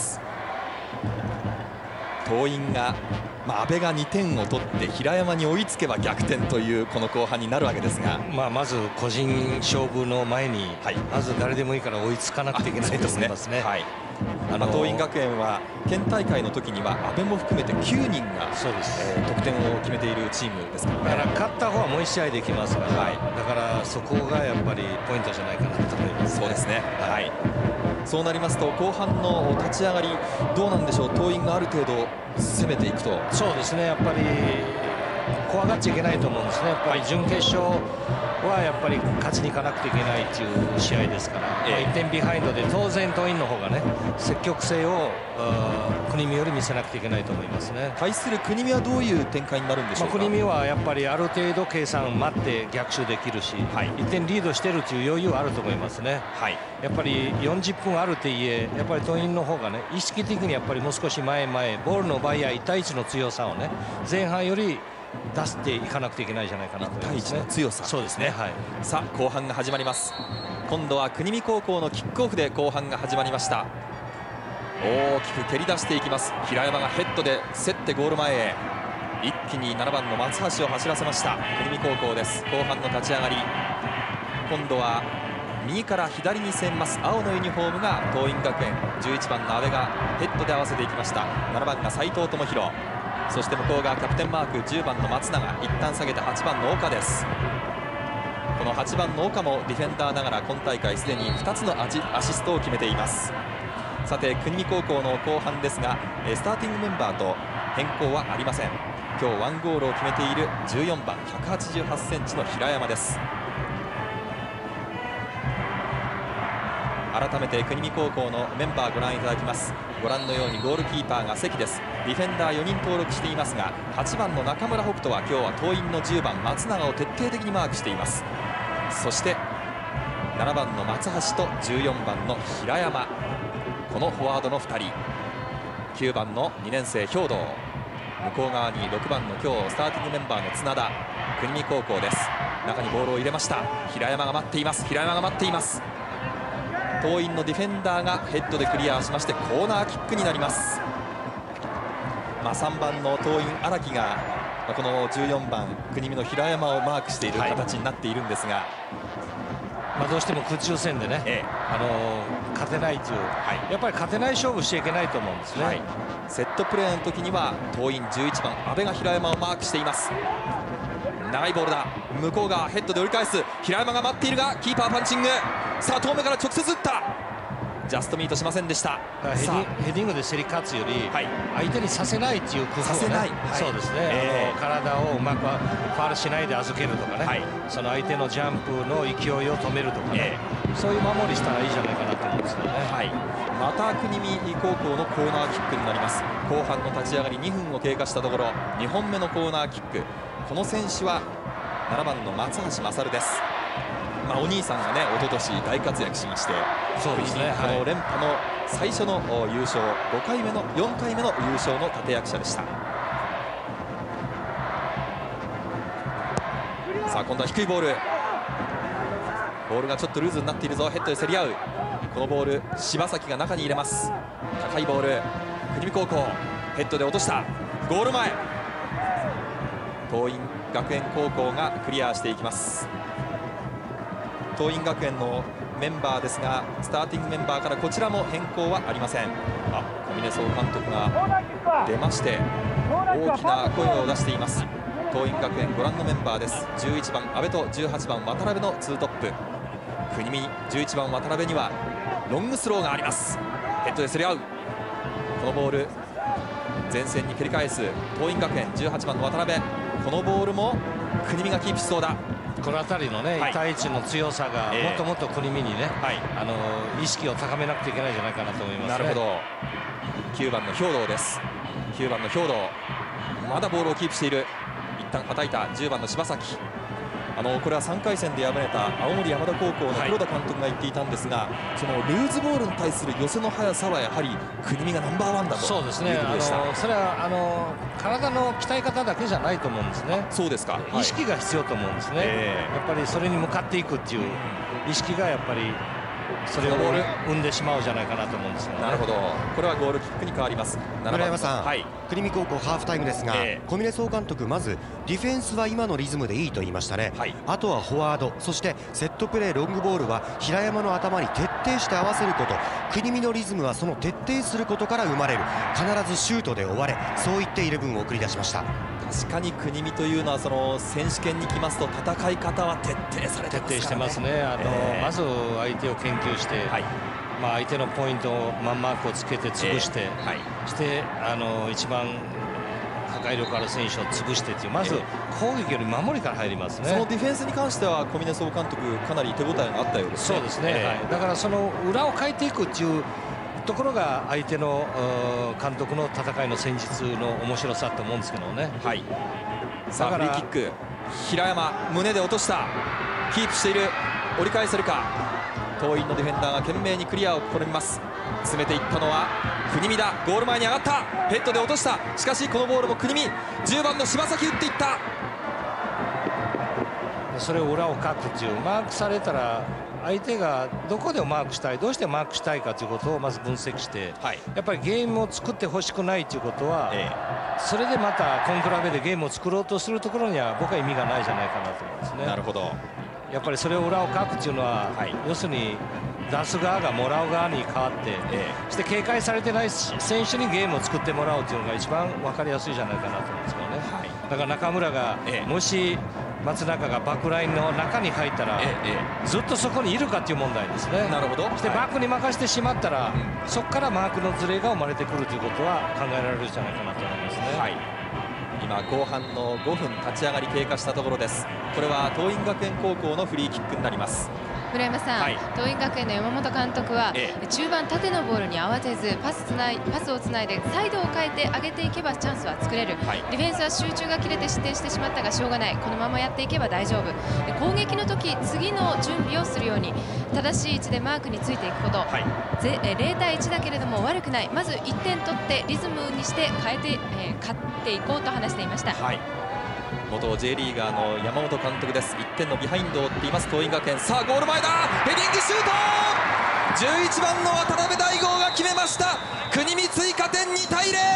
桐蔭が、まあ、阿部がにてんを取って平山に追いつけば逆転というこの後半になるわけですが、 まあ、まず個人勝負の前に、はい、まず誰でもいいから追いつかなくていけないと思いますね。 あの桐蔭学園は県大会の時には阿部も含めてきゅうにんがそうです、えー、得点を決めているチームですからね。 だから勝った方はもういち試合できますから、はい、だからそこがやっぱりポイントじゃないかなと思います、ね。 そうですね、はい、そうなりますと後半の立ち上がりどうなんでしょう。桐蔭がある程度攻めていくと。 そうですね、やっぱり怖がっちゃいけないと思うんですね。やっぱり準決勝はやっぱり勝ちにいかなくていけないという試合ですから、えーまあ、いってんビハインドで当然桐蔭の方がね積極性を国見より見せなくていけないと思いますね。 対する国見はどういう展開になるんでしょうか。 まあ、国見はやっぱりある程度計算待って逆襲できるし、はい、いってんリードしてるという余裕はあると思いますね。はい、やっぱりよんじゅっぷんあるといえやっぱり桐蔭の方がね意識的にやっぱりもう少し前前ボールの奪いやいち対いちの強さをね前半より出していかなくていけないじゃないかなと思います、ね、 いち対いちの強さ。 そうですね、はい、 さあ後半が始まります。今度は国見高校のキックオフで後半が始まりました。大きく蹴り出していきます。平山がヘッドで競ってゴール前へ一気にななばんの松橋を走らせました国見高校です。後半の立ち上がり、今度は右から左に攻めます青のユニフォームが桐蔭学園。じゅういちばんの阿部がヘッドで合わせていきました。ななばんが斉藤智弘、そして向こう側キャプテンマークじゅうばんの松永、一旦下げてはちばんの岡です。このはちばんの岡もディフェンダーながら今大会すでにふたつのアシストを決めています。さて国見高校の後半ですがスターティングメンバーと変更はありません。今日ワンゴールを決めているじゅうよんばんひゃくはちじゅうはちセンチの平山です。改めて国見高校のメンバーご覧いただきます。ご覧のようにゴールキーパーが関です。ディフェンダーよにん登録していますがはちばんの中村北斗は今日は桐蔭のじゅうばん松永を徹底的にマークしています。そしてななばんの松橋とじゅうよんばんの平山、このフォワードのふたり、きゅうばんのにねん生兵藤、向こう側にろくばんの今日スターティングメンバーの綱田、国見高校です。中にボールを入れました。平山が待っています。平山が待っています桐蔭のディフェンダーがヘッドでクリアしましてコーナーキックになります。まあ、さんばんの桐蔭荒木がこのじゅうよんばん国見の平山をマークしている形になっているんですが、はい、 まあどうしても空中戦でね、ええ、あのー、勝てないという、はい、やっぱり勝てない勝負しちゃいけないと思うんですね。はい、 セットプレーの時には桐蔭じゅういちばん阿部が平山をマークしています。長いボールだ、向こう側ヘッドで折り返す。平山が待っているがキーパーパンチング、さあ遠目から直接打った、ジャストミートしませンでした。 ヘディ、ヘディングで競り勝つより、はい、相手にさせないという工夫を、ね、させない、はい、そうですね、えー、あの体をうまくファウルしないで預けるとかね、はい、その相手のジャンプの勢いを止めるとかね、えー、そういう守りしたらいいじゃないかなと思うんですよね。 はい、また国見高校のコーナーキックになります。後半の立ち上がりにふんを経過したところにほんめのコーナーキック、 この選手はななばんの松橋勝です。まあ、お兄さんがね一昨年大活躍しまして、 そうですね、 この連覇の最初の優勝、ごかいめのよんかいめの優勝の立役者でした。さあ今度は低いボール、ボールがちょっとルーズになっているぞ。ヘッドで競り合う、このボール柴崎が中に入れます。高いボール、国見高校ヘッドで落とした。ゴール前、桐蔭学園高校がクリアしていきます。桐蔭学園のメンバーですが、スターティングメンバーからこちらも変更はありません。あ、小峰総監督が出まして大きな声を出しています。桐蔭学園ご覧のメンバーです。じゅういちばん阿部とじゅうはちばん渡辺のツートップ。国見じゅういちばん渡辺にはロングスローがあります。ヘッドで競り合う、このボール前線に蹴り返す桐蔭学園じゅうはちばんの渡辺。このボールも国見がキープしそうだ。 この辺りのね、はい、いちたいいちの強さがもっともっと国見にね、はい、あの意識を高めなくてはいけないんじゃないかなと思います、ね、 なるほど。きゅうばんの兵藤です。きゅうばんの兵藤、まだボールをキープしている。一旦はたいたじゅうばんの柴崎。あのこれはさんかい戦で敗れた青森山田高校の黒田監督が言っていたんですが、はい、そのルーズボールに対する寄せの速さはやはり国見がナンバーワンだと。 そうですね、あのそれはあの体の鍛え方だけじゃないと思うんですね。 そうですか、 意識が必要と思うんですね、えー、やっぱりそれに向かっていくっていう意識がやっぱりそれを生んでしまうじゃないかなと思うんですよね。 なるほど、これはゴールキックに変わります。 村山さん、はい、国見高校ハーフタイムですが、えー、小峰総監督、まずディフェンスは今のリズムでいいと言いましたね、はい、あとはフォワード、そしてセットプレー、ロングボールは平山の頭に徹底して合わせること、国見のリズムはその徹底することから生まれる、必ずシュートで終われ、そう言っている分を送り出しました。 確かに国見というのはその選手権に来ますと戦い方は徹底されてますからね。 徹底してますね。あの、えー、まず相手を研究して、はい、まあ相手のポイントをマンマークをつけて潰して、えーはい、してあの一番破壊力ある選手を潰してという、まず攻撃より守りから入りますね。 そのディフェンスに関しては小峰総監督かなり手応えがあったようですね。 そうですね、えーはい、だからその裏を変えていくっていうところが相手の監督の戦いの戦術の面白さと思うんですけどね。 はい、さあフリーキック、平山胸で落とした、キープしている、折り返せるか。桐蔭のディフェンダーが懸命にクリアを試みます。詰めていったのは国見だ。ゴール前に上がった、ヘッドで落とした。しかしこのボールも国見、じゅうばんの柴崎打っていった。 それを裏をかくっていう、マークされたら相手がどこでマークしたい、どうしてマークしたいかということをまず分析して、はい、やっぱりゲームを作ってほしくないということは、ええ、それでまたコンクラベでゲームを作ろうとするところには僕は意味がないじゃないかなと思うんですね。 なるほど。 やっぱりそれを裏をかくというのは、はい、要するに出す側がもらう側に変わって、ええ、そして警戒されてない選手にゲームを作ってもらおうというのが一番分かりやすいじゃないかなと思うんですけどね、はい、だから中村が、ええ、もし松中がバックラインの中に入ったら、ええ、ずっとそこにいるかという問題ですね。 なるほど。 そしてバックに任せてしまったら、はい、そこからマークのズレが生まれてくるということは考えられるんじゃないかなと思いますね。はい、 今後半のごふん立ち上がり経過したところです。これは桐蔭学園高校のフリーキックになります。 村山さん、はい、桐蔭学園の山本監督は、ええ、中盤縦のボールに慌てずパスつないパスをつないでサイドを変えて上げていけばチャンスは作れる、はい、ディフェンスは集中が切れて失点してしまったがしょうがない、このままやっていけば大丈夫、で攻撃の時次の準備をするように正しい位置でマークについていくこと、はい、ぜゼロたいいちだけれども悪くない、まずいってん取ってリズムにして変えて、えー、勝っていこうと話していました。はい、 元 J リーガーの山本監督です。いってんのビハインドを追っています桐蔭学園。さあゴール前だ、ヘディングシュート、じゅういちばんの渡辺大吾が決めました。国見追加点にたいゼ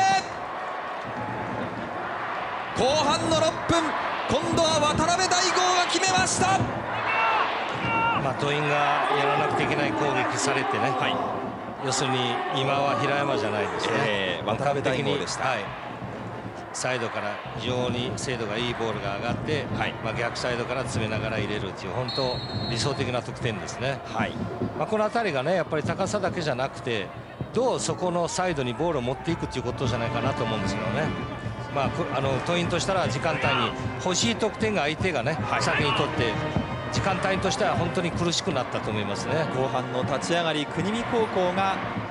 ロ。後半のろっぷん、今度は渡辺大吾が決めました。 まあ、桐蔭がやらなくていけない攻撃されてね、はい、要するに今は平山じゃないですね、えー、 渡辺大吾でした。はい、 サイドから非常に精度がいいボールが上がって、はい、まあ逆サイドから詰めながら入れるという本当理想的な得点ですね。はい、まあこの辺りがねやっぱり高さだけじゃなくてどうそこのサイドにボールを持っていくということじゃないかなと思うんですけどね。まあ、あの桐蔭としたら時間帯に欲しい得点が相手がね、はい、先に取って時間帯としては本当に苦しくなったと思いますね。 後半の立ち上がり国見高校が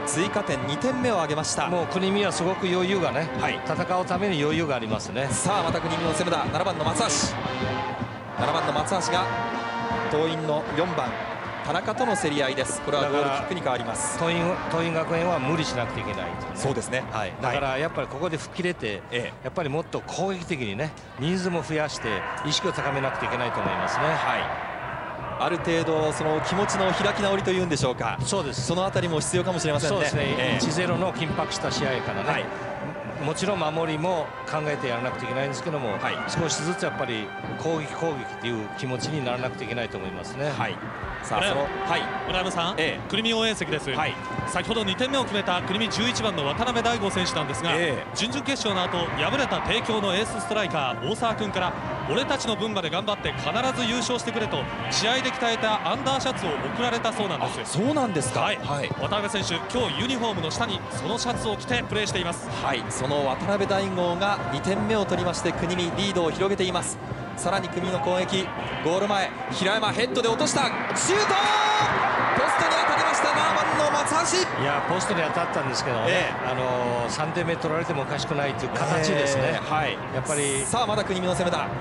追加点にてんめを挙げました。 もう国見はすごく余裕がね、はい、戦うために余裕がありますね。 さあまた国見の攻めだ。ななばんの松橋、ななばんの松橋が桐蔭のよんばん田中との競り合いです。これはゴールキックに変わります。 桐蔭桐蔭学園は無理しなくていけない、ね、 そうですね、 はい、だからやっぱりここで吹っ切れて、ええ、やっぱりもっと攻撃的にね人数も増やして意識を高めなくていけないと思いますね。はい、 ある程度その気持ちの開き直りというんでしょうか。 そうです。 そのあたりも必要かもしれませんね。 そうですね、ええ、いちたいゼロ の緊迫した試合からね、はい、もちろん守りも考えてやらなくていけないんですけども、はい、少しずつやっぱり攻撃攻撃っていう気持ちにならなくていけないと思いますね。はい、 さあそのはい村山さん、ええ、国見応援席です、はい、先ほどにてんめを決めた国見じゅういちばんの渡辺大吾選手なんですが、ええ、準々決勝の後敗れた帝京のエースストライカー大沢君から俺たちの分まで頑張って必ず優勝してくれと試合で鍛えたアンダーシャツを贈られたそうなんです。 そうなんですか。はい、 はい、渡辺選手今日ユニフォームの下にそのシャツを着てプレーしています。 はい、その渡辺大吾がにてんめを取りまして国見リードを広げています。さらに国の攻撃、ゴール前平山ヘッドで落としたシュート、ポストに当たりました。ななばんの松橋、 いやポストに当たったんですけどね、えー、あのー、さんてんめ取られてもおかしくないという形ですね。えー、はい、やっぱりさあまだ国見の攻めだ。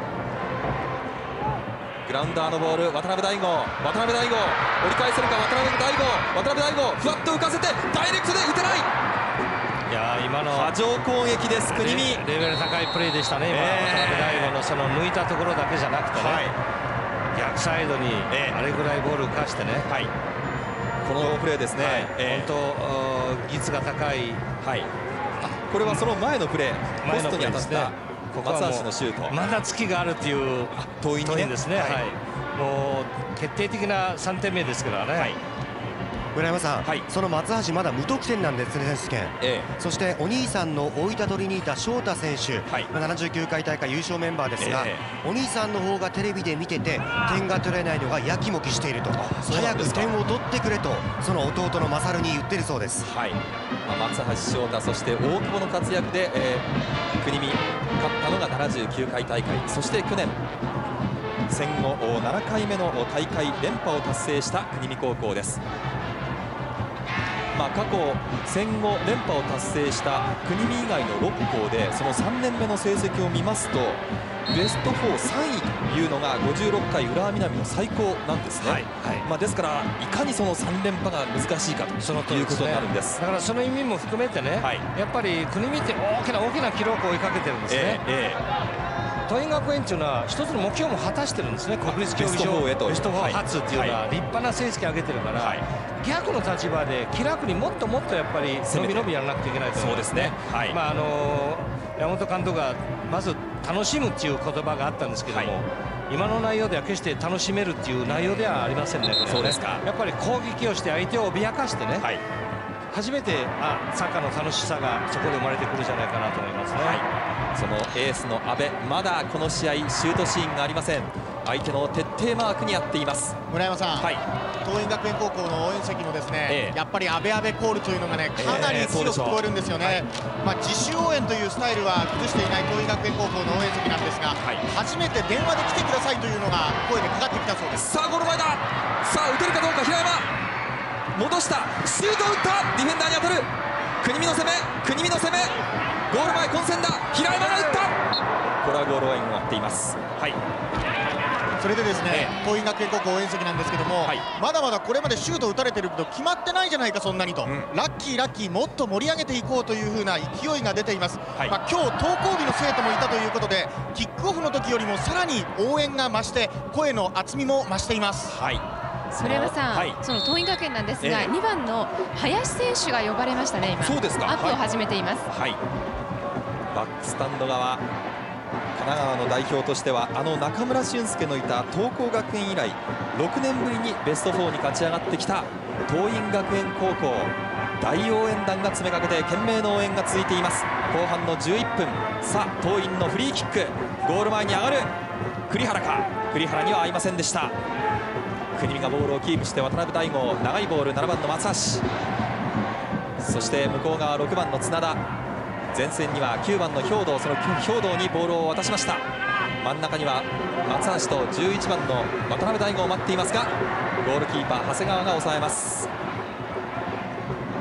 グラウンダーのボール、渡辺大吾、渡辺大吾折り返せるか。渡辺大吾、渡辺大吾ふわっと浮かせてダイレクトで打てない。 いや今の波状攻撃です。国見レベル高いプレーでしたね。今、えー、渡辺大吾のその抜いたところだけじゃなくてね、はい、逆サイドにあれぐらいボール浮かしてね、はい、 このプレーですね、はい、 えー、本当技術が高い、はい、 あこれはその前のプレー、ポストに当たった松橋のシュート、 まだ月があるっていう桐蔭にですね、はい、もう決定的なさんてんめですからね。はい、 村山さん、はい、その松橋まだ無得点なんですね、選手権、ええ、そしてお兄さんの大分トリニータ翔太選手、はい、ななじゅうきゅうかい大会優勝メンバーですが、ええ、お兄さんの方がテレビで見てて点が取れないのがやきもきしていると、早く点を取ってくれとその弟の勝に言ってるそうです。はい、 まあ、松橋翔太そして大久保の活躍で、えー、国見勝ったのがななじゅうきゅうかい大会、そして去年戦後ななかいめの大会連覇を達成した国見高校です。まあ、過去戦後連覇を達成した国見以外のろっ校でそのさんねんめの成績を見ますとベストよんさんいというのがごじゅうろっかい浦和南の最高なんですね。はいはい、まあですからいかにそのさん連覇が難しいかということになるんです。 だからその意味も含めてね、はい、やっぱり国見って大きな大きな記録を追いかけてるんですね。えーえー桐蔭学園というのは一つの目標も果たしてるんですね。国立競技場ベストよん初っていうのは立派な成績を上げてるから、はい、逆の立場で気楽にもっともっとやっぱり伸び伸びやらなくちゃいけないと思いますね。はい、まああの山本監督がまず楽しむっていう言葉があったんですけども、はい、今の内容では決して楽しめるっていう内容ではありませんね。これはね、そうですか。やっぱり攻撃をして相手を脅かしてね、はい、初めてあサッカーの楽しさがそこで生まれてくるんじゃないかなと思いますね。はい、 そのエースの阿部、まだこの試合シュートシーンがありません。相手の徹底マークにやっています。 村山さん、はい、桐蔭学園高校の応援席もですね、ええ、やっぱり阿部阿部コールというのがねかなり強く聞こえるんですよね。えー、まあ、自主応援というスタイルは崩していない桐蔭学園高校の応援席なんですが、はい、初めて電話で来てくださいというのが声でかかってきたそうです。 さあゴール前だ。さあ打てるかどうか。平山戻したシュートを打った。ディフェンダーに当たる。国見の攻め国見の攻めゴール前混戦だ。平山が打った。これはゴールラインを割っています。はい、 それでですね、桐蔭学園高校応援席なんですけども、はい、まだまだこれまでシュート打たれてるけど決まってないじゃないかそんなにと、うん、ラッキーラッキーもっと盛り上げていこうという風な勢いが出ています。はい、まあ、今日登校日の生徒もいたということでキックオフの時よりもさらに応援が増して声の厚みも増しています。 はい、村山さん、はい、その桐蔭学園なんですが、えー、にばんの林選手が呼ばれましたね。今そうですか。 アップを始めています。 はい、バックスタンド側神奈川の代表としてはあの中村俊輔のいた桐光学園以来ろくねんぶりにベストよんに勝ち上がってきた桐蔭学園高校、大応援団が詰めかけて懸命の応援が続いています。後半のじゅういっぷん、さあ桐蔭のフリーキック、ゴール前に上がる栗原か。栗原には合いませんでした。国見がボールをキープして渡辺大吾、長いボールななばんの松橋、そして向こう側ろくばんの綱田、前線にはきゅうばんの兵藤、その兵藤にボールを渡しました。真ん中には松橋とじゅういちばんの渡辺大吾を待っていますがゴールキーパー長谷川が抑えます。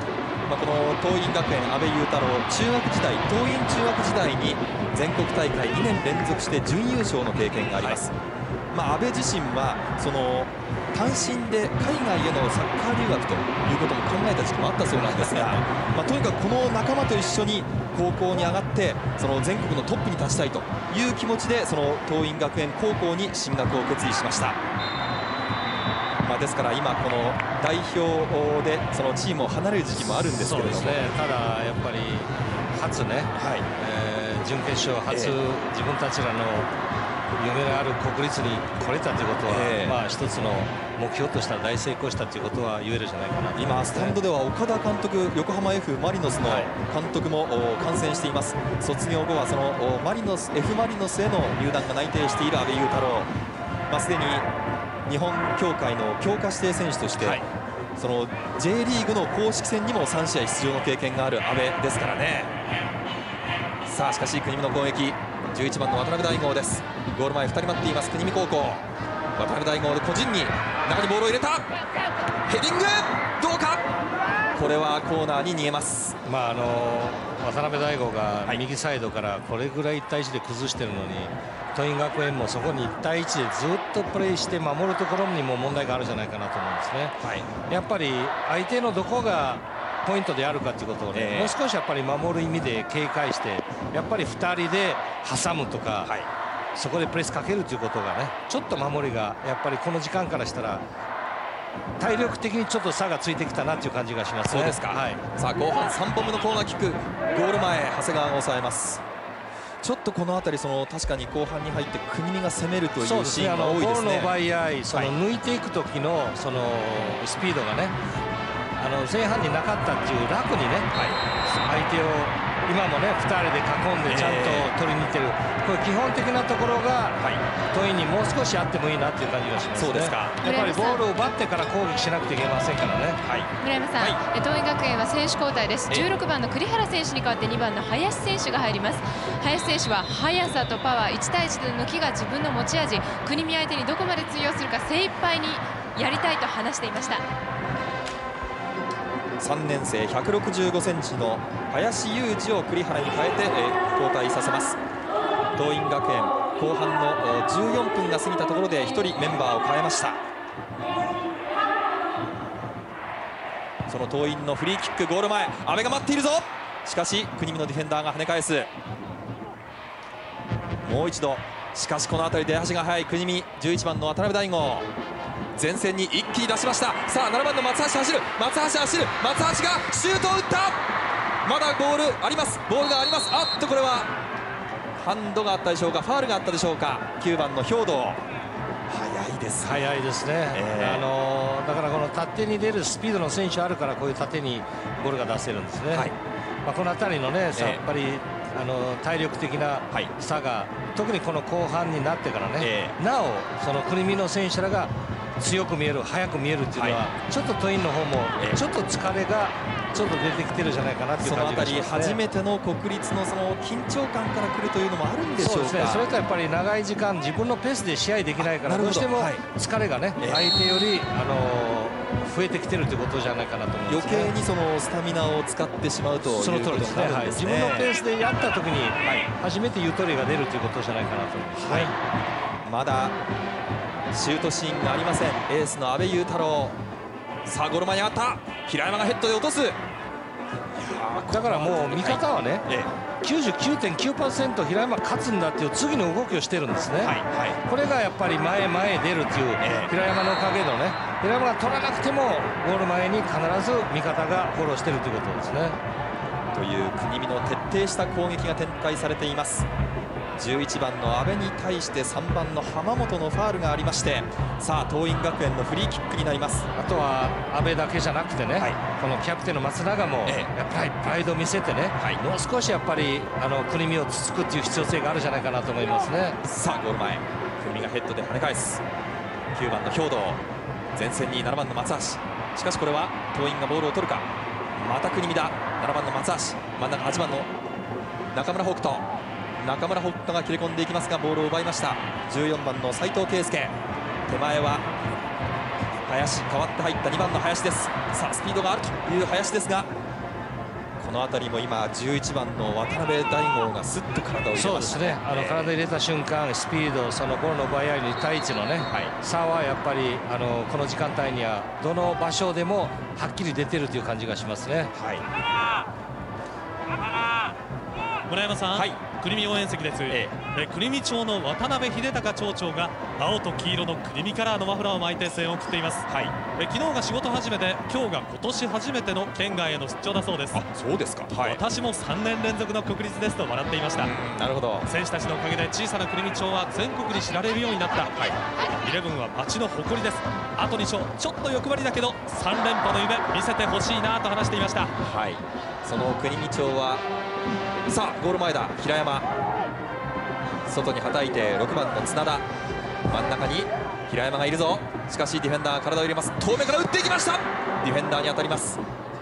まあ、この桐蔭学園阿部勇太郎、中学時代桐蔭中学時代に全国大会にねん連続して準優勝の経験があります。はい、まあ、阿部自身はその単身で海外へのサッカー留学ということも考えた時期もあったそうなんですが、まあ、とにかくこの仲間と一緒に高校に上がってその全国のトップに立ちたいという気持ちでその桐蔭学園高校に進学を決意しました。まあ、ですから今この代表でそのチームを離れる時期もあるんですけれども、 ね、ただやっぱり初ね、はい、えー、準決勝初、えー、自分たちらの夢がある国立に来れたということは、えー、まあ一つの目標とした大成功したということは言えるじゃないかなと、ね、 今スタンドでは岡田監督、横浜 F マリノスの監督も観戦しています。卒業後はそのマリノス F マリノスへの入団が内定している阿部勇太郎、まあ、すでに日本協会の強化指定選手として、はい、その J リーグの公式戦にもさん試合出場の経験がある阿部ですからね。さあしかし国見の攻撃、じゅういちばんの渡辺大吾です。ゴール前ふたり待っています国見高校。渡辺大吾で個人に中にボールを入れた、ヘディングどうか、これはコーナーに逃げます。 まああの渡辺大吾が右サイドからこれぐらいいち対いちで崩してるのに、桐蔭学園もそこにいち対いちでずっとプレーして守るところにも問題があるんじゃないかなと思うんですね。はい、やっぱり相手のどこがポイントであるかということを、ね、えー、もう少しやっぱり守る意味で警戒して、やっぱりふたりで挟むとか、はい、そこでプレスかけるということがね、ちょっと守りがやっぱりこの時間からしたら体力的にちょっと差がついてきたなという感じがしますね。 そうですか。はい、さあ後半さんぼんめのコーナーキック、ゴール前長谷川が抑えます。ちょっとこの辺りその確かに後半に入って国見が攻めるというシーンが多いですね。 ボールの奪い合い、その抜いていく時のそのスピードがね、あの前半になかったっていう楽にね、はい、相手を今もねふたりで囲んでちゃんと取りに行ってる、えー、これ基本的なところが、はい、桐蔭にもう少しあってもいいなっていう感じがしますね。そうですか。やっぱりボールを奪ってから攻撃しなくてはいけませんからね。 はい、村山さん、はい、桐蔭学園は選手交代です。じゅうろくばんの栗原選手に代わってにばんの林選手が入ります。林選手は速さとパワー、いち対いちでの抜きが自分の持ち味、国見相手にどこまで通用するか精一杯にやりたいと話していました。 さんねん生ひゃくろくじゅうごセンチの林雄二を栗原に変えて、えー、交代させます。桐蔭学園後半のじゅうよんぷんが過ぎたところでひとりメンバーを変えました。その桐蔭のフリーキック、ゴール前阿部が待っているぞ。しかし国見のディフェンダーが跳ね返す。もう一度、しかしこの辺り出足が速い国見、じゅういちばんの渡辺大吾前線に一気に出しました。さあななばんの松橋走る、松橋走る、松橋がシュートを打った。まだボールあります、ボールがあります。あっとこれはハンドがあったでしょうか、ファールがあったでしょうか。きゅうばんの兵藤、速いです速いですね、えー、あのー、だからこの縦に出るスピードの選手あるから、こういう縦にボールが出せるんですね。はい、まあ、この辺りのね、やっぱりあの体力的な差が、はい、特にこの後半になってからね、えー、なおその国見の選手らが強く見える、速く見えるっていうのは、はい、ちょっと桐蔭の方もちょっと疲れがちょっと出てきてるじゃないかなっていう感じがしますね。 そのあたり初めての国立のその緊張感から来るというのもあるんでしょうか。そうですね。 それとやっぱり長い時間自分のペースで試合できないから、どうしても疲れがね、はい、相手よりあの増えてきてるということじゃないかなと思いますね。 余計にそのスタミナを使ってしまうということになるんですね。はい、 自分のペースでやった時に初めてゆとりが出るということじゃないかなと思います、はい、 まだシュートシーンがありません。エースの阿部勇太郎、さあゴール前に上がった、平山がヘッドで落とす。 だからもう味方はね、はい、きゅうじゅうきゅうてんきゅうパーセント 平山勝つんだっていう次の動きをしてるんですね。はいはい、これがやっぱり前前へ出るっていう、えー、平山のおかげのね、平山が取らなくてもゴール前に必ず味方がフォローしてるということですね。 という国見の徹底した攻撃が展開されています。じゅういちばんの阿部に対してさんばんの浜本のファールがありまして、さあ桐蔭学園のフリーキックになります。 あとは阿部だけじゃなくてね、はい、このキャプテンの松永もやっぱりプライドを見せてね、はい、もう少しやっぱりあの国見をつつくっていう必要性があるんじゃないかなと思いますね。 さあゴール前、国見がヘッドで跳ね返す。きゅうばんの兵藤、前線にななばんの松橋、しかしこれは桐蔭がボールを取るか。また国見だ、ななばんの松橋、真ん中はちばんの中村北斗、中村北斗が切れ込んでいきますがボールを奪いました。じゅうよんばんの斉藤圭介、手前は林、代わって入ったにばんの林です。さあスピードがあるという林ですがそのあたりも今じゅういちばんの渡辺大吾がすっと体を入れました。 そうですね、あの体入れた瞬間、スピード、そのボールの奪い合いに対一のね、はい、差はやっぱりあのこの時間帯にはどの場所でもはっきり出てるという感じがしますね。はい、 村山さん、はい、国見応援席です、ええ、国見町の渡辺秀隆町長が青と黄色の国見カラーのマフラーを巻いて声援を送っています。はい、え昨日が仕事始めで今日が今年初めての県外への出張だそうです。あ、そうですか。はい、私もさんねん連続の国立ですと笑っていました。なるほど。選手たちのおかげで小さな国見町は全国に知られるようになった。はい、イレブンは町の誇りです。あとに勝、ちょっと欲張りだけどさん連覇の夢見せてほしいなと話していました。 はい、その国見町はさあゴール前だ。平山外にはたいてろくばんの綱田、真ん中に平山がいるぞ。しかしディフェンダー体を入れます。遠目から打っていきました。ディフェンダーに当たります。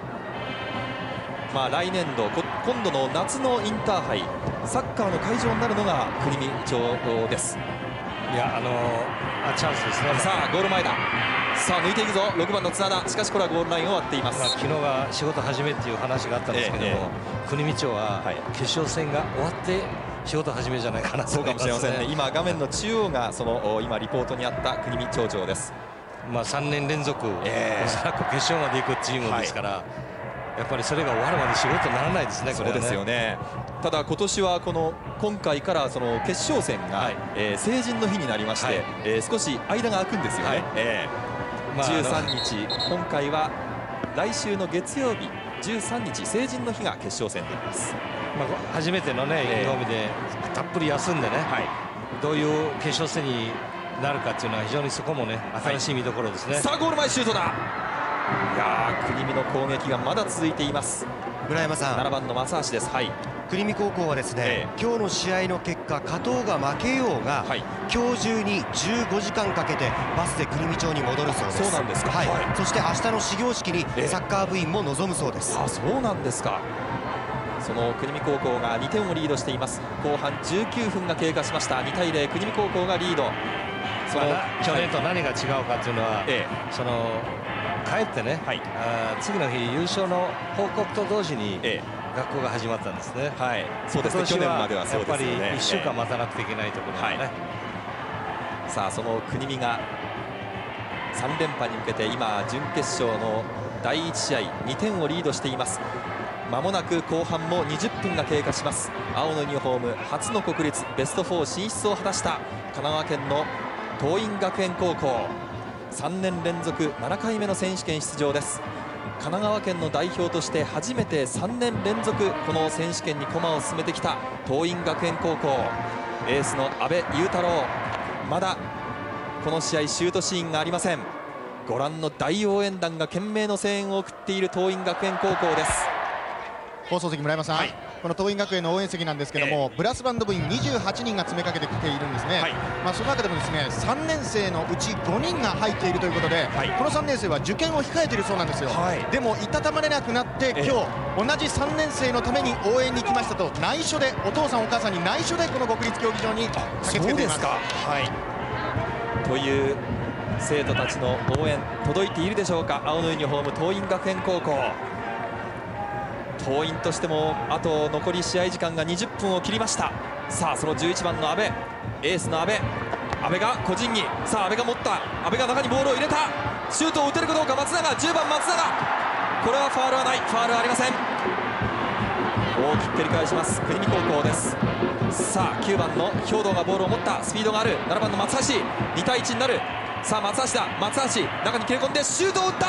まあ来年度今度の夏のインターハイサッカーの会場になるのが国見町です。 いやあのー、チャンスですね。 さあゴール前だ。さあ抜いていくぞろくばんの綱田。しかしこれはゴールラインを割っています。まあ、 昨日が仕事始めっていう話があったんですけども、えええ、国見町は決勝戦が終わって仕事始めじゃないかなとそうかもしれませんね。今画面の中央がその今リポートにあった国見町長です。 まあさんねん連続、えー、おそらく決勝まで行くチームですから、はい、やっぱりそれが終わるまで仕事にならないですね。これはね。そうですよね。ただ今年はこの今回からその決勝戦が、はい、えー、成人の日になりまして、はい、えー、少し間が空くんですよね。はい、えーまあ、じゅうさんにち、今回は来週の月曜日じゅうさんにち成人の日が決勝戦であります。 まあ、初めてのね意気込みでたっぷり休んでね、はい、どういう決勝戦になるかっていうのは非常にそこもね新しい見どころですね。はい、 さあゴール前シュートだ。いやー国見の攻撃がまだ続いています。 村山さん、 ななばんの松橋です。はい、 国見高校はですね、ええ、今日の試合の結果加藤が負けようが、はい、今日中にじゅうごじかんかけてバスで国見町に戻るそうです。 そうなんですか。はい、 そして明日の始業式にサッカー部員も臨むそうです。 ええ、あ、そうなんですか。その国見高校がにてんをリードしています。後半じゅうきゅうふんが経過しました。にたいゼロ国見高校がリード。 その去年と何が違うかっていうのは、ええ、その帰ってね、はい、あ次の日優勝の報告と同時に、ええ、学校が始まったんですね。はい、 そうですね。去年まではそうですね。 やっぱりいっしゅうかん待たなくていけないところだね。はい、 さあその国見がさん連覇に向けて今準決勝のだいいち試合にてんをリードしています。まもなく後半もにじゅっぷんが経過します。青のユニフォーム初の国立ベストフォー進出を果たした神奈川県の桐蔭学園高校、さんねん連続ななかいめの選手権出場です。神奈川県の代表として初めてさんねん連続この選手権に駒を進めてきた桐蔭学園高校、エースの阿部勇太郎、まだこの試合シュートシーンがありません。ご覧の大応援団が懸命の声援を送っている桐蔭学園高校です。 放送席村山さん、はい、この桐蔭学園の応援席なんですけども、えー、ブラスバンド部員にじゅうはちにんが詰めかけてきているんですね。はい、まあその中でもですねさんねん生のうちごにんが入っているということで、はい、このさんねん生は受験を控えているそうなんですよ。はい、でもいたたまれなくなって今日、えー、同じさんねん生のために応援に来ましたと内緒でお父さんお母さんに内緒でこの国立競技場に駆けつけています。はい、 という生徒たちの応援届いているでしょうか。青のユニフォーム桐蔭学園高校、桐蔭としてもあと残り試合時間がにじゅっぷんを切りました。さあそのじゅういちばんの阿部、エースの阿部、阿部が個人技、さあ阿部が持った、阿部が中にボールを入れた、シュートを打てるかどうか松永、じゅうばん松永、これはファウルはない、ファウルはありません。大きく蹴り返します国見高校です。さあきゅうばんの兵藤がボールを持った、スピードがあるななばんの松橋、にたいいちになる。さあ松橋だ、松橋中に切れ込んでシュートを打った。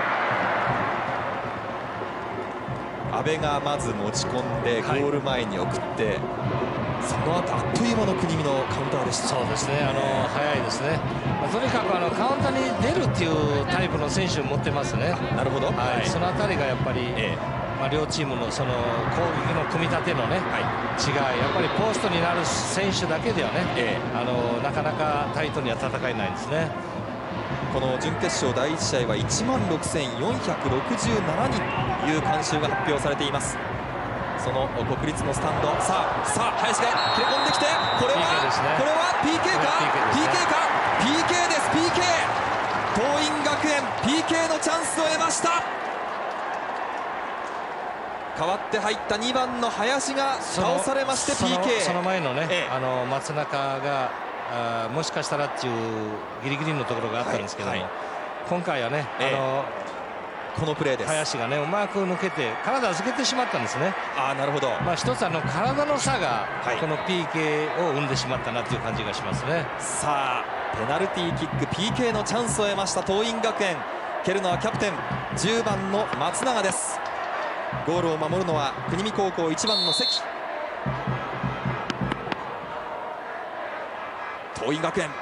阿部がまず持ち込んでゴール前に送って、はい、その後あっという間の国見のカウンターでした。 そうですね、あの早いですね。まあ、とにかくあのカウンターに出るっていうタイプの選手を持ってますね。 なるほど、はい、 そのあたりがやっぱり、ええ、まあ両チームのその攻撃の組み立てのね、はい、違い、やっぱりポストになる選手だけではね、ええ、あのなかなかタイトには戦えないんですね。 この準決勝だいいち試合はいちまんろくせんよんひゃくろくじゅうななにんという観衆が発表されています。その国立のスタンド、さあさあ林が切れ込んできて、これは、ね、これは ピーケー か ピーケー か ピーケー です。 ピーケー 桐蔭学園 ピーケー のチャンスを得ました。 代わって入ったにばんの林が倒されまして ピーケー。 その前のね、 ええ、 あの松中があもしかしたらっていうギリギリのところがあったんですけども、はいはい、今回はね、ええ、あのこのプレーです。 林がねうまく抜けて体預けてしまったんですね。 ああ、なるほど。 まあ一つあの体の差がこの ピーケー を生んでしまったなという感じがしますね。 さあペナルティーキック ピーケー のチャンスを得ました桐蔭学園。蹴るのはキャプテンじゅうばんの松永です。ゴールを守るのは国見高校いちばんの関。桐蔭学園いってんを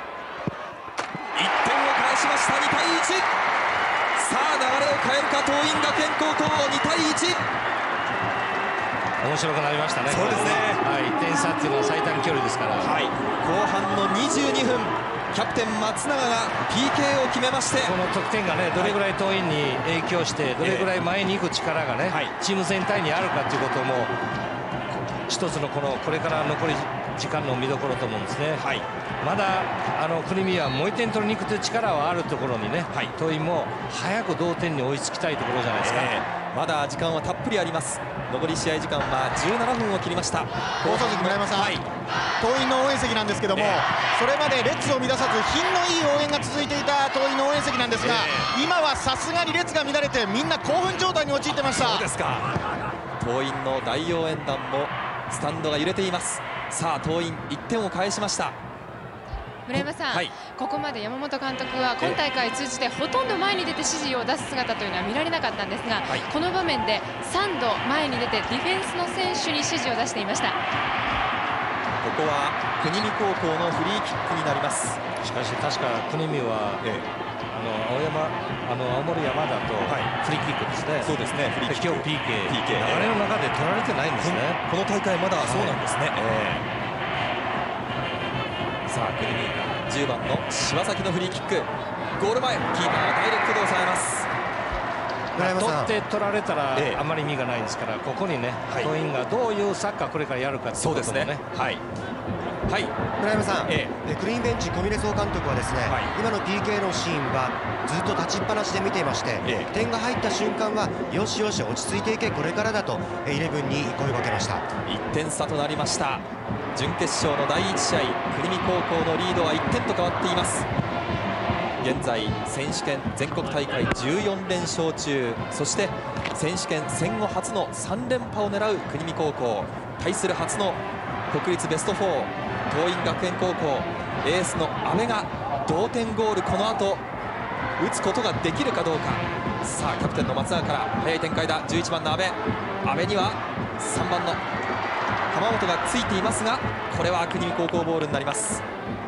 返しました。にたいいち。さあ流れを変えるか桐蔭学園高校。にたいいち。 面白くなりましたね。 そうですね、 はい、いってん差っていうのは最短距離ですから、 はい、後半のにじゅうにふんキャプテン松永が ピーケー を決めまして、 この得点がねどれぐらい桐蔭に影響してどれぐらい前に行く力がね、はい、チーム全体にあるかということも一つのこのこれから残り時間の見どころと思うんですね。はい、まだあの国見はもういってん取りに行くという力はあるところにね、はい、桐蔭も早く同点に追いつきたいところじゃないですか。えー、まだ時間はたっぷりあります。残り試合時間はじゅうななふんを切りました。 放送席村山さん、はい、桐蔭の応援席なんですけども、えー、それまで列を乱さず品のいい応援が続いていた桐蔭の応援席なんですが、えー、今はさすがに列が乱れてみんな興奮状態に陥ってました。 そうですか。桐蔭の大応援団もスタンドが揺れています。さあ桐蔭いってんを返しました。 村山さん、はい、ここまで山本監督は今大会通じてほとんど前に出て指示を出す姿というのは見られなかったんですが、はい、この場面でさんど前に出てディフェンスの選手に指示を出していました。 ここは国見高校のフリーキックになります。 しかし確か国見は、ええ、あの青山あの青森山田とフリーキックですね。 そうですね。フリーキック。 今日 ピーケー 流れの中で取られてないんですね。 この大会まだそうなんですね。はい、えーさあ国見じゅうばんの柴崎のフリーキック、ゴール前キーパーがダイレクトで抑えます。 取って取られたらあまり意味がないですから、ここにね桐蔭がどういうサッカーこれからやるかっていうこともね。 はいはい、 村山さん、ええ、クリーンベンチ小峰総監督はですね、はい、今の ピーケー のシーンはずっと立ちっぱなしで見ていまして、ええ、点が入った瞬間はよしよし落ち着いていけこれからだとイレブンに声をかけました。 いってん差となりました。準決勝のだいいち試合、国見高校のリードはいってんと変わっています。現在選手権全国大会じゅうよんれんしょう中、そして選手権戦後初のさんれんぱを狙う国見高校、対する初の国立ベストよん桐蔭学園高校、エースの阿部が同点ゴール、この後打つことができるかどうか。さあキャプテンの松永から速い展開だ。じゅういちばんの阿部、阿部にはさんばんの浜本がついていますが、これは国見高校ボールになります。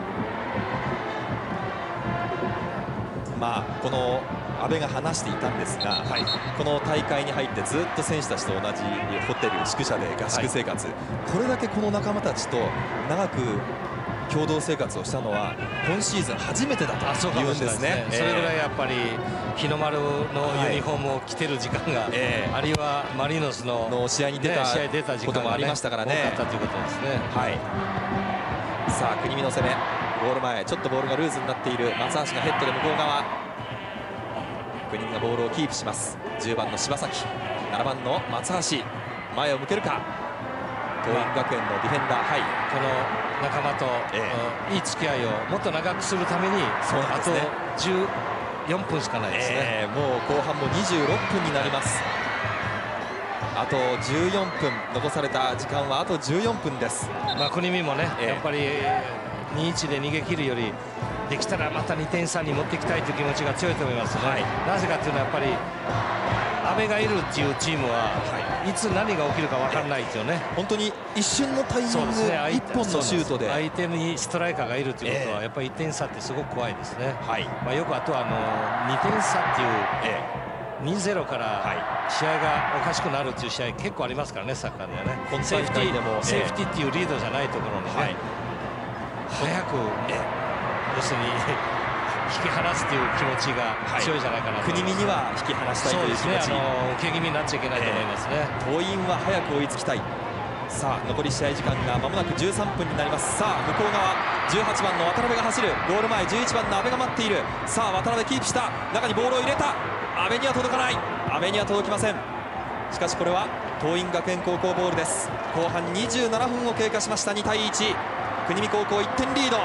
まあこの阿部が話していたんですが、はい、この大会に入ってずっと選手たちと同じホテル宿舎で合宿生活、はい、これだけこの仲間たちと長く共同生活をしたのは今シーズン初めてだというんですね。 それぐらいやっぱり日の丸のユニフォームを着てる時間が、はい、あるいはマリノス の, の試合に出た、ね、試合出た時間が、ね、こともありましたからね。 多かったということですね。 はい、さあ国見の攻め、ゴール前ちょっとボールがルーズになっている松橋がヘッドで向こう側、国見がボールをキープします。じゅうばんの柴崎、ななばんの松橋、前を向けるか。桐蔭学園のディフェンダー、はい、 この仲間と、ええ、いい付き合いをもっと長くするために、ね、あとじゅうよんぷんしかないですね。 えー、もう後半もにじゅうろっぷんになります。あとじゅうよんぷん、残された時間はあとじゅうよんぷんです。 まあ国見もね、えー、やっぱりにいちで逃げ切るよりできたらまたにてん差に持っていきたいという気持ちが強いと思いますね。はい、なぜかというのはやっぱり阿部がいるっていうチームは、はい、いつ何が起きるか分からないですよね。 本当に一瞬のタイミング、ね、いっぽんのシュートで相手にストライカーがいるということは、えー、やっぱりいってん差ってすごく怖いですね。はい、まあよくあとはあのにてん差っていう、えー、にたいゼロから試合がおかしくなるっていう試合結構ありますからね、サッカーではね。セーフティー、セーフティーっていうリードじゃないところにね、はい、早く、えー、要するに引き離すという気持ちが強いじゃないかなと、 はい、国見には引き離したいという気持ち、 そうですね、あの受け気味になっちゃいけないと思いますね。 桐蔭は早く追いつきたい。さあ残り試合時間がまもなくじゅうさんぷんになります。さあ向こう側じゅうはちばんの渡辺が走る、ゴール前じゅういちばんの阿部が待っている。さあ渡辺キープした、中にボールを入れた、阿部には届かない、阿部には届きません。しかしこれは桐蔭学園高校ボールです。後半にじゅうななふんを経過しました。にたいいち、国見高校いってんリード。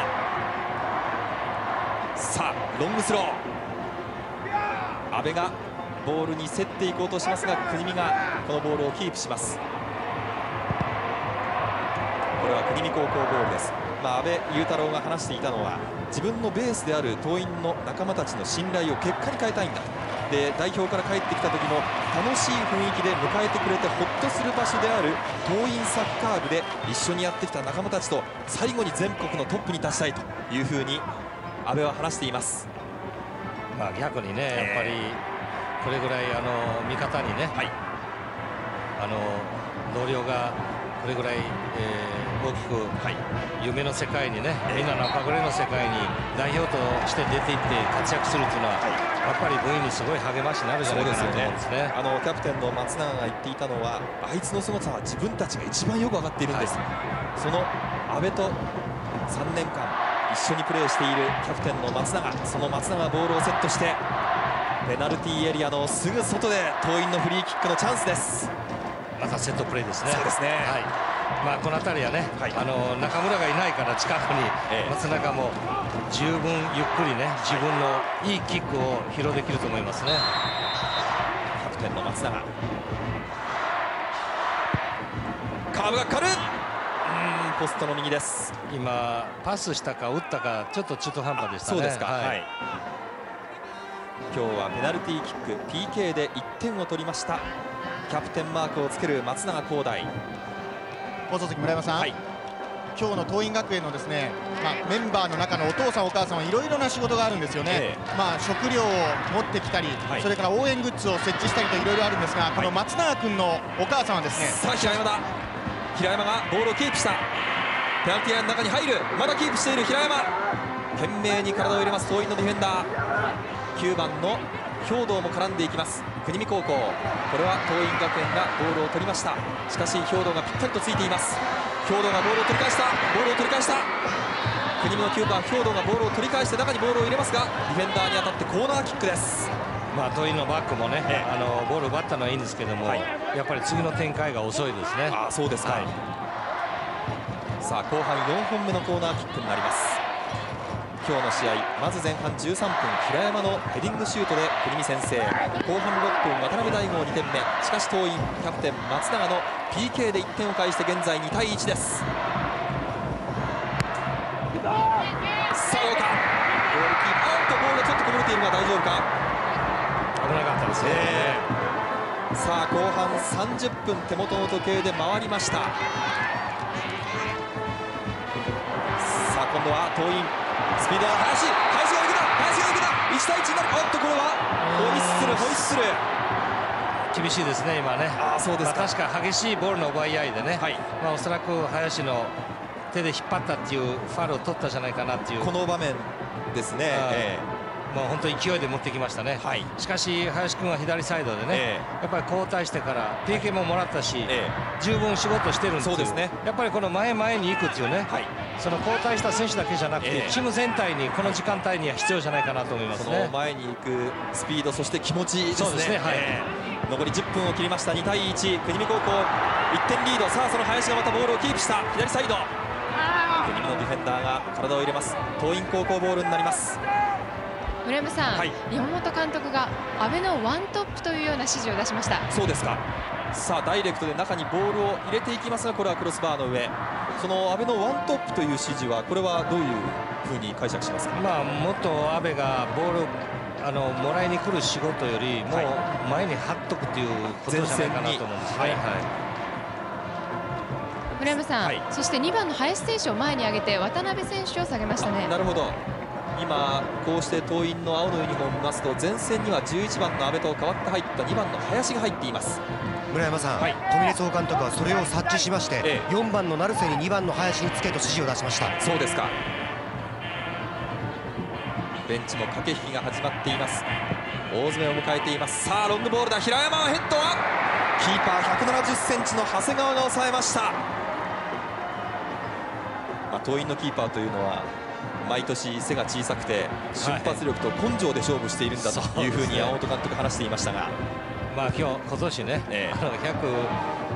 さあロングスロー、阿部がボールに競っていこうとしますが、国見がこのボールをキープします。これは国見高校ボールです。まあ、阿部雄太郎が話していたのは、自分のベースである桐蔭の仲間たちの信頼を結果に変えたいんだ、で代表から帰ってきた時も楽しい雰囲気で迎えてくれてほっとする場所である桐蔭サッカー部で一緒にやってきた仲間たちと最後に全国のトップに立ちたいというふうに阿部は話しています。 まあ逆にね、やっぱりこれぐらいあの味方にね、はい、あの同僚がこれぐらい、えー、大きく、はい、夢の世界にね、みんなの憧れの世界に代表として出ていって活躍するというのは、はい、やっぱり部員にすごい励ましになるんじゃないかなと思うんですね。あのキャプテンの松永が言っていたのは、あいつの凄さは自分たちが一番よく分かっているんです、はい、その阿部とさんねんかん一緒にプレーしているキャプテンの松永、その松永がボールをセットしてペナルティーエリアのすぐ外で桐蔭のフリーキックのチャンスです。またセットプレーですね。 そうですね、はい、 まあこの辺りはね、はい、あの中村がいないから近くに松永も十分ゆっくりね、自分のいいキックを披露できると思いますね。 キャプテンの松永、カーブがかかる、ポストの右です。 今パスしたか打ったかちょっと中途半端でしたね。 そうですか、はいはい、今日はペナルティーキック ピーケー でいってんを取りました。キャプテンマークをつける松永光大。 放送席村山さん、はい、今日の桐蔭学園のですね、まあ、メンバーの中のお父さんお母さんはいろいろな仕事があるんですよね、ええ、まあ食料を持ってきたり、はい、それから応援グッズを設置したりといろいろあるんですが、はい、この松永君のお母さんはですね、 さあ平山だ、平山がボールをキープした、ペナルティーラインの中に入る、まだキープしている平山、懸命に体を入れます桐蔭のディフェンダーきゅうばんの兵藤も絡んでいきます。国見高校、これは桐蔭学園がボールを取りました。しかし兵藤がぴったりとついています。兵藤がボールを取り返した、ボールを取り返した、国見のきゅうばん兵藤がボールを取り返して中にボールを入れますが、ディフェンダーに当たってコーナーキックです。 まあ桐蔭のバックもね、ええ、あのボールを奪ったのはいいんですけども、はい、やっぱり次の展開が遅いですね。 ああそうですか、はい、さあ後半よんほんめのコーナーキックになります。今日の試合、まず前半じゅうさんぷん、平山のヘディングシュートで国見先制、後半ろっぷん渡辺大吾にてんめ、しかし桐蔭キャプテン松永の ピーケー でいってんを返して現在にたいいちです。さあどうか、ゴールキーパー、あっとボールがちょっとこぼれているが大丈夫か、 危なかったですね、 えー、さあ後半さんじゅっぷん、手元の時計で回りました。さあ今度は桐蔭スピードは林、林が抜けた、林が抜けた、いちたいいちになる、おっとこれはホイッスル、ホイッスル、 厳しいですね今ね。 あそうですか、 まあ、確か激しいボールの奪い合いでね、はい、まあおそらく林の手で引っ張ったっていうファウルを取ったじゃないかなっていうこの場面ですね。えーまあ本当に勢いで持ってきましたね、はい、しかし林君は左サイドでね、えー、やっぱり交代してから ピーケー ももらったし、えー、十分仕事してるんですよ。そうですね、やっぱりこの前々に行くっていうね、はい、その交代した選手だけじゃなくて、えー、チーム全体にこの時間帯には必要じゃないかなと思いますね。 その前に行くスピード、そして気持ちですね。そうですね、はい、えー、残りじゅっぷんを切りました。にたいいち、国見高校いってんリード。さあその林がまたボールをキープした左サイド、国見のディフェンダーが体を入れます。桐蔭高校ボールになります。 村山さん、はい、山本監督が阿部のワントップというような指示を出しました。 そうですか。さあダイレクトで中にボールを入れていきますが、これはクロスバーの上、その阿部のワントップという指示はこれはどういうふうに解釈しますか。 まあもっと阿部がボールあのもらいに来る仕事よりも前に張っとくということじゃないかなと思うんですね。はいはい、 村山さん、はい、そしてにばんの林選手を前に上げて渡辺選手を下げましたね。 なるほど。今こうして桐蔭の青のユニフォームを見ますと、前線にはじゅういちばんの阿部と代わって入ったにばんの林が入っています。 村山さん、はい、小嶺総監督はそれを察知しまして、ええ、よんばんの成瀬ににばんの林につけと指示を出しました。 そうですか。ベンチも駆け引きが始まっています。大詰めを迎えています。さあロングボールだ、平山のヘッドはキーパーひゃくななじゅっセンチの長谷川が抑えました。まあ、桐蔭のキーパーというのは毎年背が小さくて瞬発力と根性で勝負しているんだというふうに山本監督話していましたが、 まあ今日今年ね、ええ、あのひゃく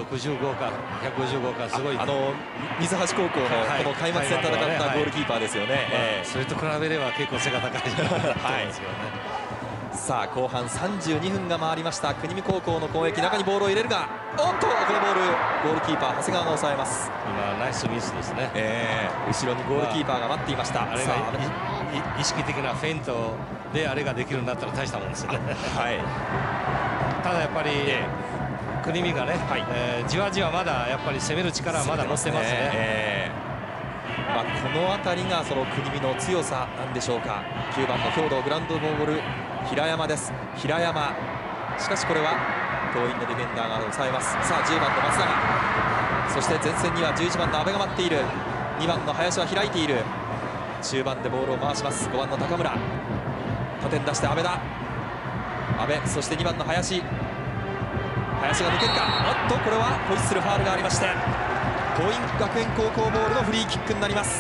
くじゅうごかひゃくごじゅうごかすごい、 あの水橋高校のこの開幕戦戦ったゴールキーパーですよね。 それと比べれば結構背が高いじゃないかと思うんですよね。 さあ後半さんじゅうにふんが回りました。国見高校の攻撃、中にボールを入れるが、おっとこのボールゴールキーパー長谷川が抑えます。 今ナイスミスですね、 えー、後ろにゴールキーパーが待っていました。 あれが意識的なフェイントであれができるんだったら大したもんですよね。はい、ただやっぱり、えー、国見がね、はい、えー、じわじわまだやっぱり攻める力はまだ持ってますね。えーまあ、この辺りがその国見の強さなんでしょうか。きゅうばんの兵道グランドボール平山です。平山、しかしこれは桐蔭のディフェンダーが抑えます。さあじゅうばんの松永、そして前線にはじゅういちばんの阿部が待っている。にばんの林は開いている。中盤でボールを回します。ごばんの高村、縦に出して阿部だ。阿部、そしてにばんの林、林が抜けるか。おっとこれはホイッスル、ファウルがありまして桐蔭学園高校ボールのフリーキックになります。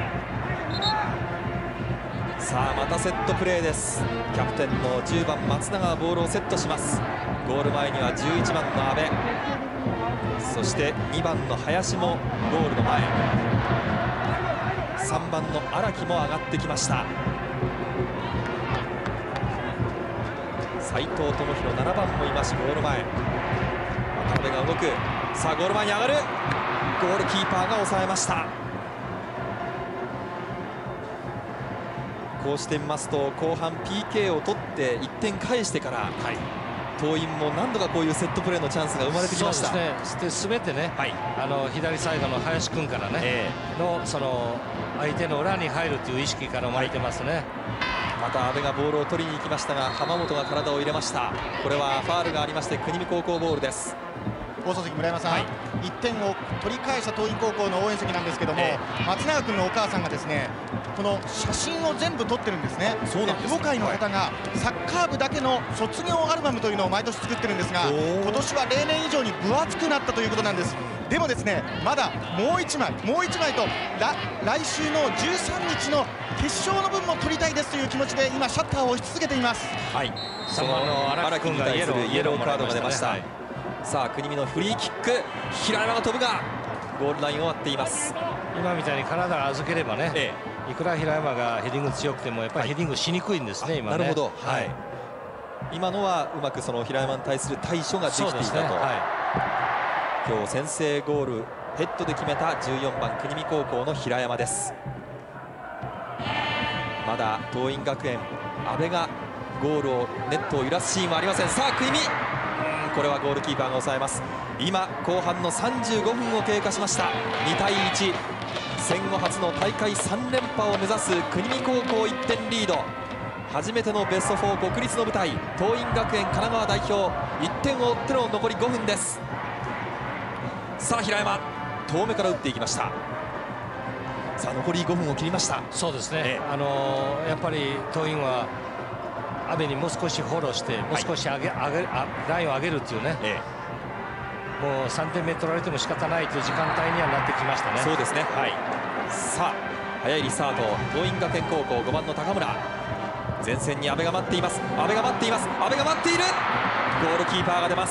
さあまたセットプレーです。キャプテンのじゅうばん松永がボールをセットします。ゴール前にはじゅういちばんの阿部、そしてにばんの林もゴールの前、さんばんの荒木も上がってきました。斉藤智弘ななばんもいます。ゴール前、渡辺が動く。さあゴール前に上がる。ゴールキーパーが抑えました。こうしてみますと後半 ピーケー を取っていってん返してから、はい、桐蔭も何度かこういうセットプレーのチャンスが生まれてきました。 そうですね。すべてね、はい、あの左サイドの林君からね、えー、のその相手の裏に入るという意識から生まれてますね。はい、 また阿部がボールを取りに行きましたが浜本が体を入れました。これはファールがありまして国見高校ボールです。 放送席村山さん、はい、いってんを取り返した桐蔭高校の応援席なんですけども、えー、松永君のお母さんがですねこの写真を全部撮ってるんですね。そうなんです。保護会の方がサッカー部だけの卒業アルバムというのを毎年作ってるんですが、今年は例年以上に分厚くなったということなんです。でもですねまだもういちまいもういちまいと来週のじゅうさんにちの決勝の分も取りたいですという気持ちで今シャッターを押し続けています。 はい、その荒木君に対するイエローカードが出ました。さあ国見のフリーキック、平山が飛ぶがゴールラインを割っています。 今みたいに体を預ければね、ええ、いくら平山がヘディング強くてもやっぱりヘディングしにくいんですね、はい、今ね。なるほど、はい、 今のはうまくその平山に対する対処ができていたと、ね、はい、今日先制ゴールヘッドで決めたじゅうよんばん国見高校の平山です。まだ桐蔭学園阿部がゴールをネットを揺らすシーンはありません。さあ国見、これはゴールキーパーが抑えます。今後半のさんじゅうごふんを経過しました。にたいいち、戦後初の大会さんれんぱを目指す国見高校いってんリード。初めてのベストフォー国立の舞台、桐蔭学園神奈川代表、いってんを追っての残りごふんです。さあ平山、遠目から打っていきました。さあ残りごふんを切りました。 そうですね、ええ、あのー、やっぱり桐蔭は阿部にもう少しフォローして、もう少し上げ、はい、上げあラインを上げるっていうね、ええ、もうさんてんめ取られても仕方ないという時間帯にはなってきましたね。 そうですね、はい、さあ早いリスタート、桐蔭学園高校ごばんの高村、前線に阿部が待っています。阿部が待っています阿部が待っている。ゴールキーパーが出ます。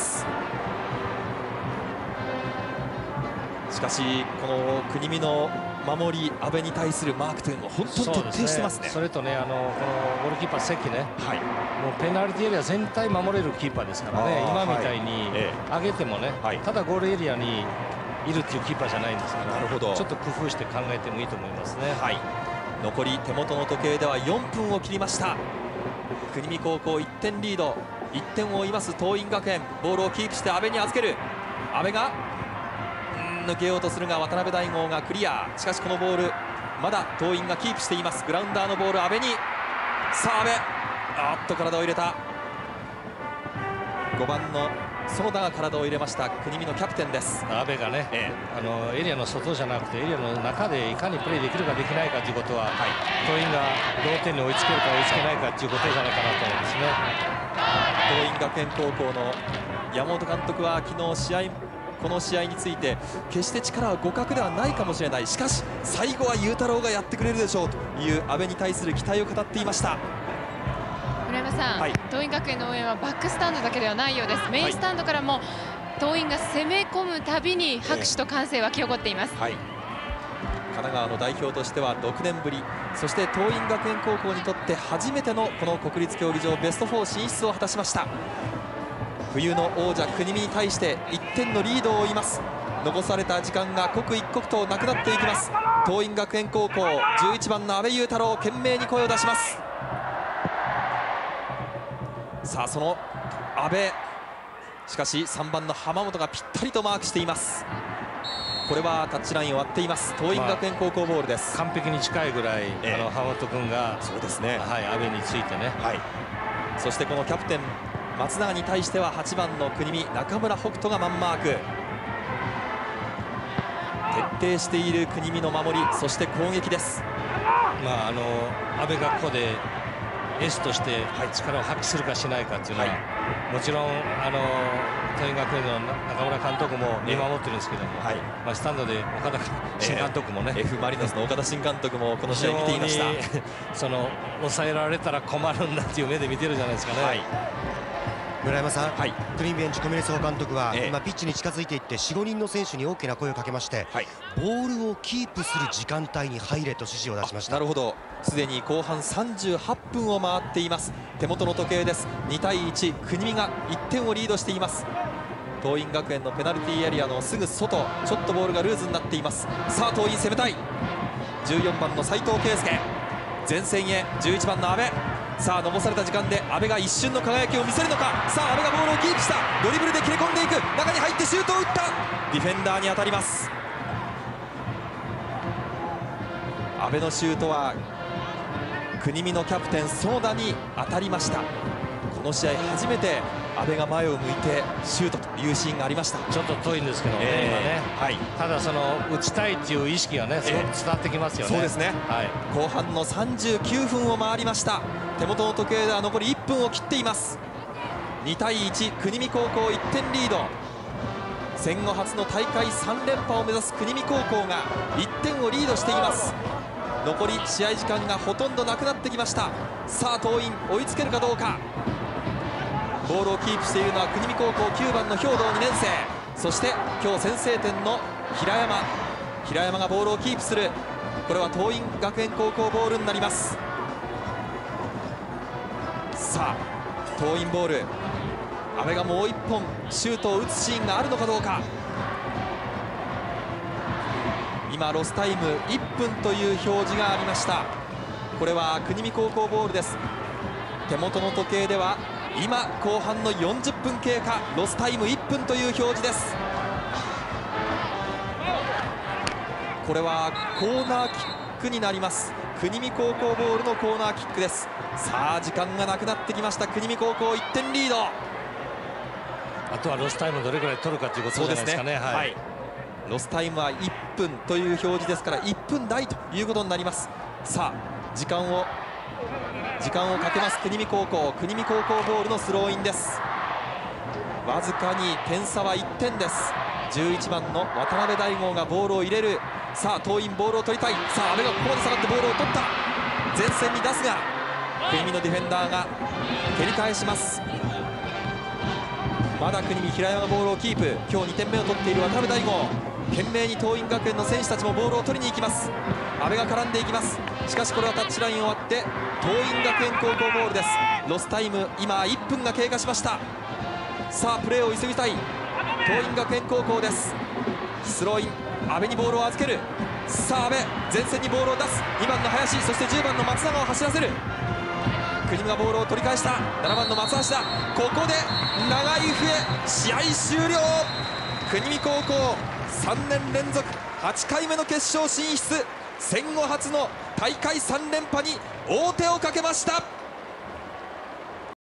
しかしこの国見の守り、阿部に対するマークというのは本当に徹底してますね。 それとね、あのこのゴールキーパー関ね、はい、もうペナルティーエリア全体守れるキーパーですからね。今みたいに上げてもね、はい、ただゴールエリアにいるっていうキーパーじゃないんですから、なるほど、ちょっと工夫して考えてもいいと思いますね。 はい、残り手元の時計ではよんぷんを切りました。国見高校いってんリード、いってんを追います桐蔭学園、ボールをキープして阿部に預ける。阿部が抜けようとするが渡辺大吾がクリア。しかしこのボールまだ桐蔭がキープしています。グラウンダーのボール阿部に、さあ阿部、あっと体を入れた。ごばんの園田が体を入れました。国見のキャプテンです。 阿部がね、ええ、あのエリアの外じゃなくてエリアの中でいかにプレーできるかできないかということは、はい、桐蔭が同点に追いつけるか追いつけないかということじゃないかなと思うんですね。 桐蔭学園高校の山本監督は昨日試合この試合について決して力は互角ではないかもしれない、しかし最後は雄太郎がやってくれるでしょうという阿部に対する期待を語っていました。 村山さん、はい、桐蔭学園の応援はバックスタンドだけではないようです。メインスタンドからも桐蔭が攻め込むたびに拍手と歓声沸き起こっています。 はい、神奈川の代表としてはろくねんぶり、そして桐蔭学園高校にとって初めてのこの国立競技場ベストフォー進出を果たしました。冬の王者国見に対していってんのリードを追います。残された時間が刻一刻となくなっていきます。桐蔭学園高校じゅういちばんの阿部勇太郎、懸命に声を出します。さあその阿部、しかしさんばんの浜本がぴったりとマークしています。これはタッチラインを割っています。桐蔭学園高校ボールです。 まあ、完璧に近いぐらい、えー、あの浜本君がそうですね、 はい、阿部についてね、 はい、そしてこのキャプテン松永に対してははちばんの国見中村北斗がマンマーク。徹底している国見の守り、そして攻撃です。 まああの阿部がここでエースとして力を発揮するかしないかというのは、はい、もちろんあの桐蔭学園の中村監督も見守ってるんですけども、はい、まあスタンドで岡田新監督もね、 えー、F マリノスの岡田新監督もこの試合見ていました。 その抑えられたら困るんだっていう目で見てるじゃないですかね。はい、 村山さん、はい、クリーンベンチ小峰総監督は、 ええ、 今ピッチに近づいていってよん、ごにんの選手に大きな声をかけまして、はい、ボールをキープする時間帯に入れと指示を出しました。 なるほど、すでに後半さんじゅうはっぷんを回っています。手元の時計です。にたいいち、国見がいってんをリードしています。桐蔭学園のペナルティーエリアのすぐ外、ちょっとボールがルーズになっています。さあ桐蔭攻めたい。じゅうよんばんの斉藤圭介、前線へじゅういちばんの阿部。さあ残された時間で阿部が一瞬の輝きを見せるのか。さあ阿部がボールをキープした。ドリブルで切れ込んでいく。中に入ってシュートを打った。ディフェンダーに当たります。阿部のシュートは国見のキャプテン園田に当たりました。この試合初めて阿部が前を向いてシュートというシーンがありました。 ちょっと遠いんですけどね、えー、今ね、はい、ただその打ちたいっていう意識がねすごく伝わってきますよね。 そうですね、はい、後半のさんじゅうきゅうふんを回りました。手元の時計では残りいっぷんを切っています。にたいいち、国見高校いってんリード。戦後初の大会さんれんぱを目指す国見高校がいってんをリードしています。残り試合時間がほとんどなくなってきました。さあ桐蔭追いつけるかどうか。ボールをキープしているのは国見高校きゅうばんの兵藤にねん生、そして今日先制点の平山。平山がボールをキープする。これは桐蔭学園高校ボールになります。さあ桐蔭ボール、阿部がもういっぽんシュートを打つシーンがあるのかどうか。今ロスタイムいっぷんという表示がありました。これは国見高校ボールです。手元の時計では今後半のよんじゅっぷん経過、ロスタイムいっぷんという表示です。これはコーナーキックになります。国見高校ボールのコーナーキックです。さあ時間がなくなってきました。国見高校いってんリード。 あとはロスタイムどれくらい取るかということじゃないですかね。はい、 ロスタイムはいっぷんという表示ですからいっぷん台ということになります。さあ時間を時間をかけます国見高校。国見高校ボールのスローインです。わずかに点差はいってんです。じゅういちばんの渡辺大吾がボールを入れる。さあ桐蔭ボールを取りたい。さあ阿部がここまで下がってボールを取った。前線に出すが国見のディフェンダーが蹴り返します。まだ国見平山がボールをキープ。今日にてんめを取っている渡辺大吾。懸命に桐蔭学園の選手たちもボールを取りに行きます。阿部が絡んでいきます。しかしこれはタッチラインを割って桐蔭学園高校ボールです。ロスタイム今いっぷんが経過しました。さあプレーを急ぎたい桐蔭学園高校です。スローイン、阿部にボールを預ける。さあ阿部前線にボールを出す。にばんの林、そしてじゅうばんの松永を走らせる。国見がボールを取り返した。ななばんの松橋だ。ここで長い笛、試合終了。国見高校さんねん連続はちかいめの決勝進出、戦後初の大会さんれんぱに王手をかけました。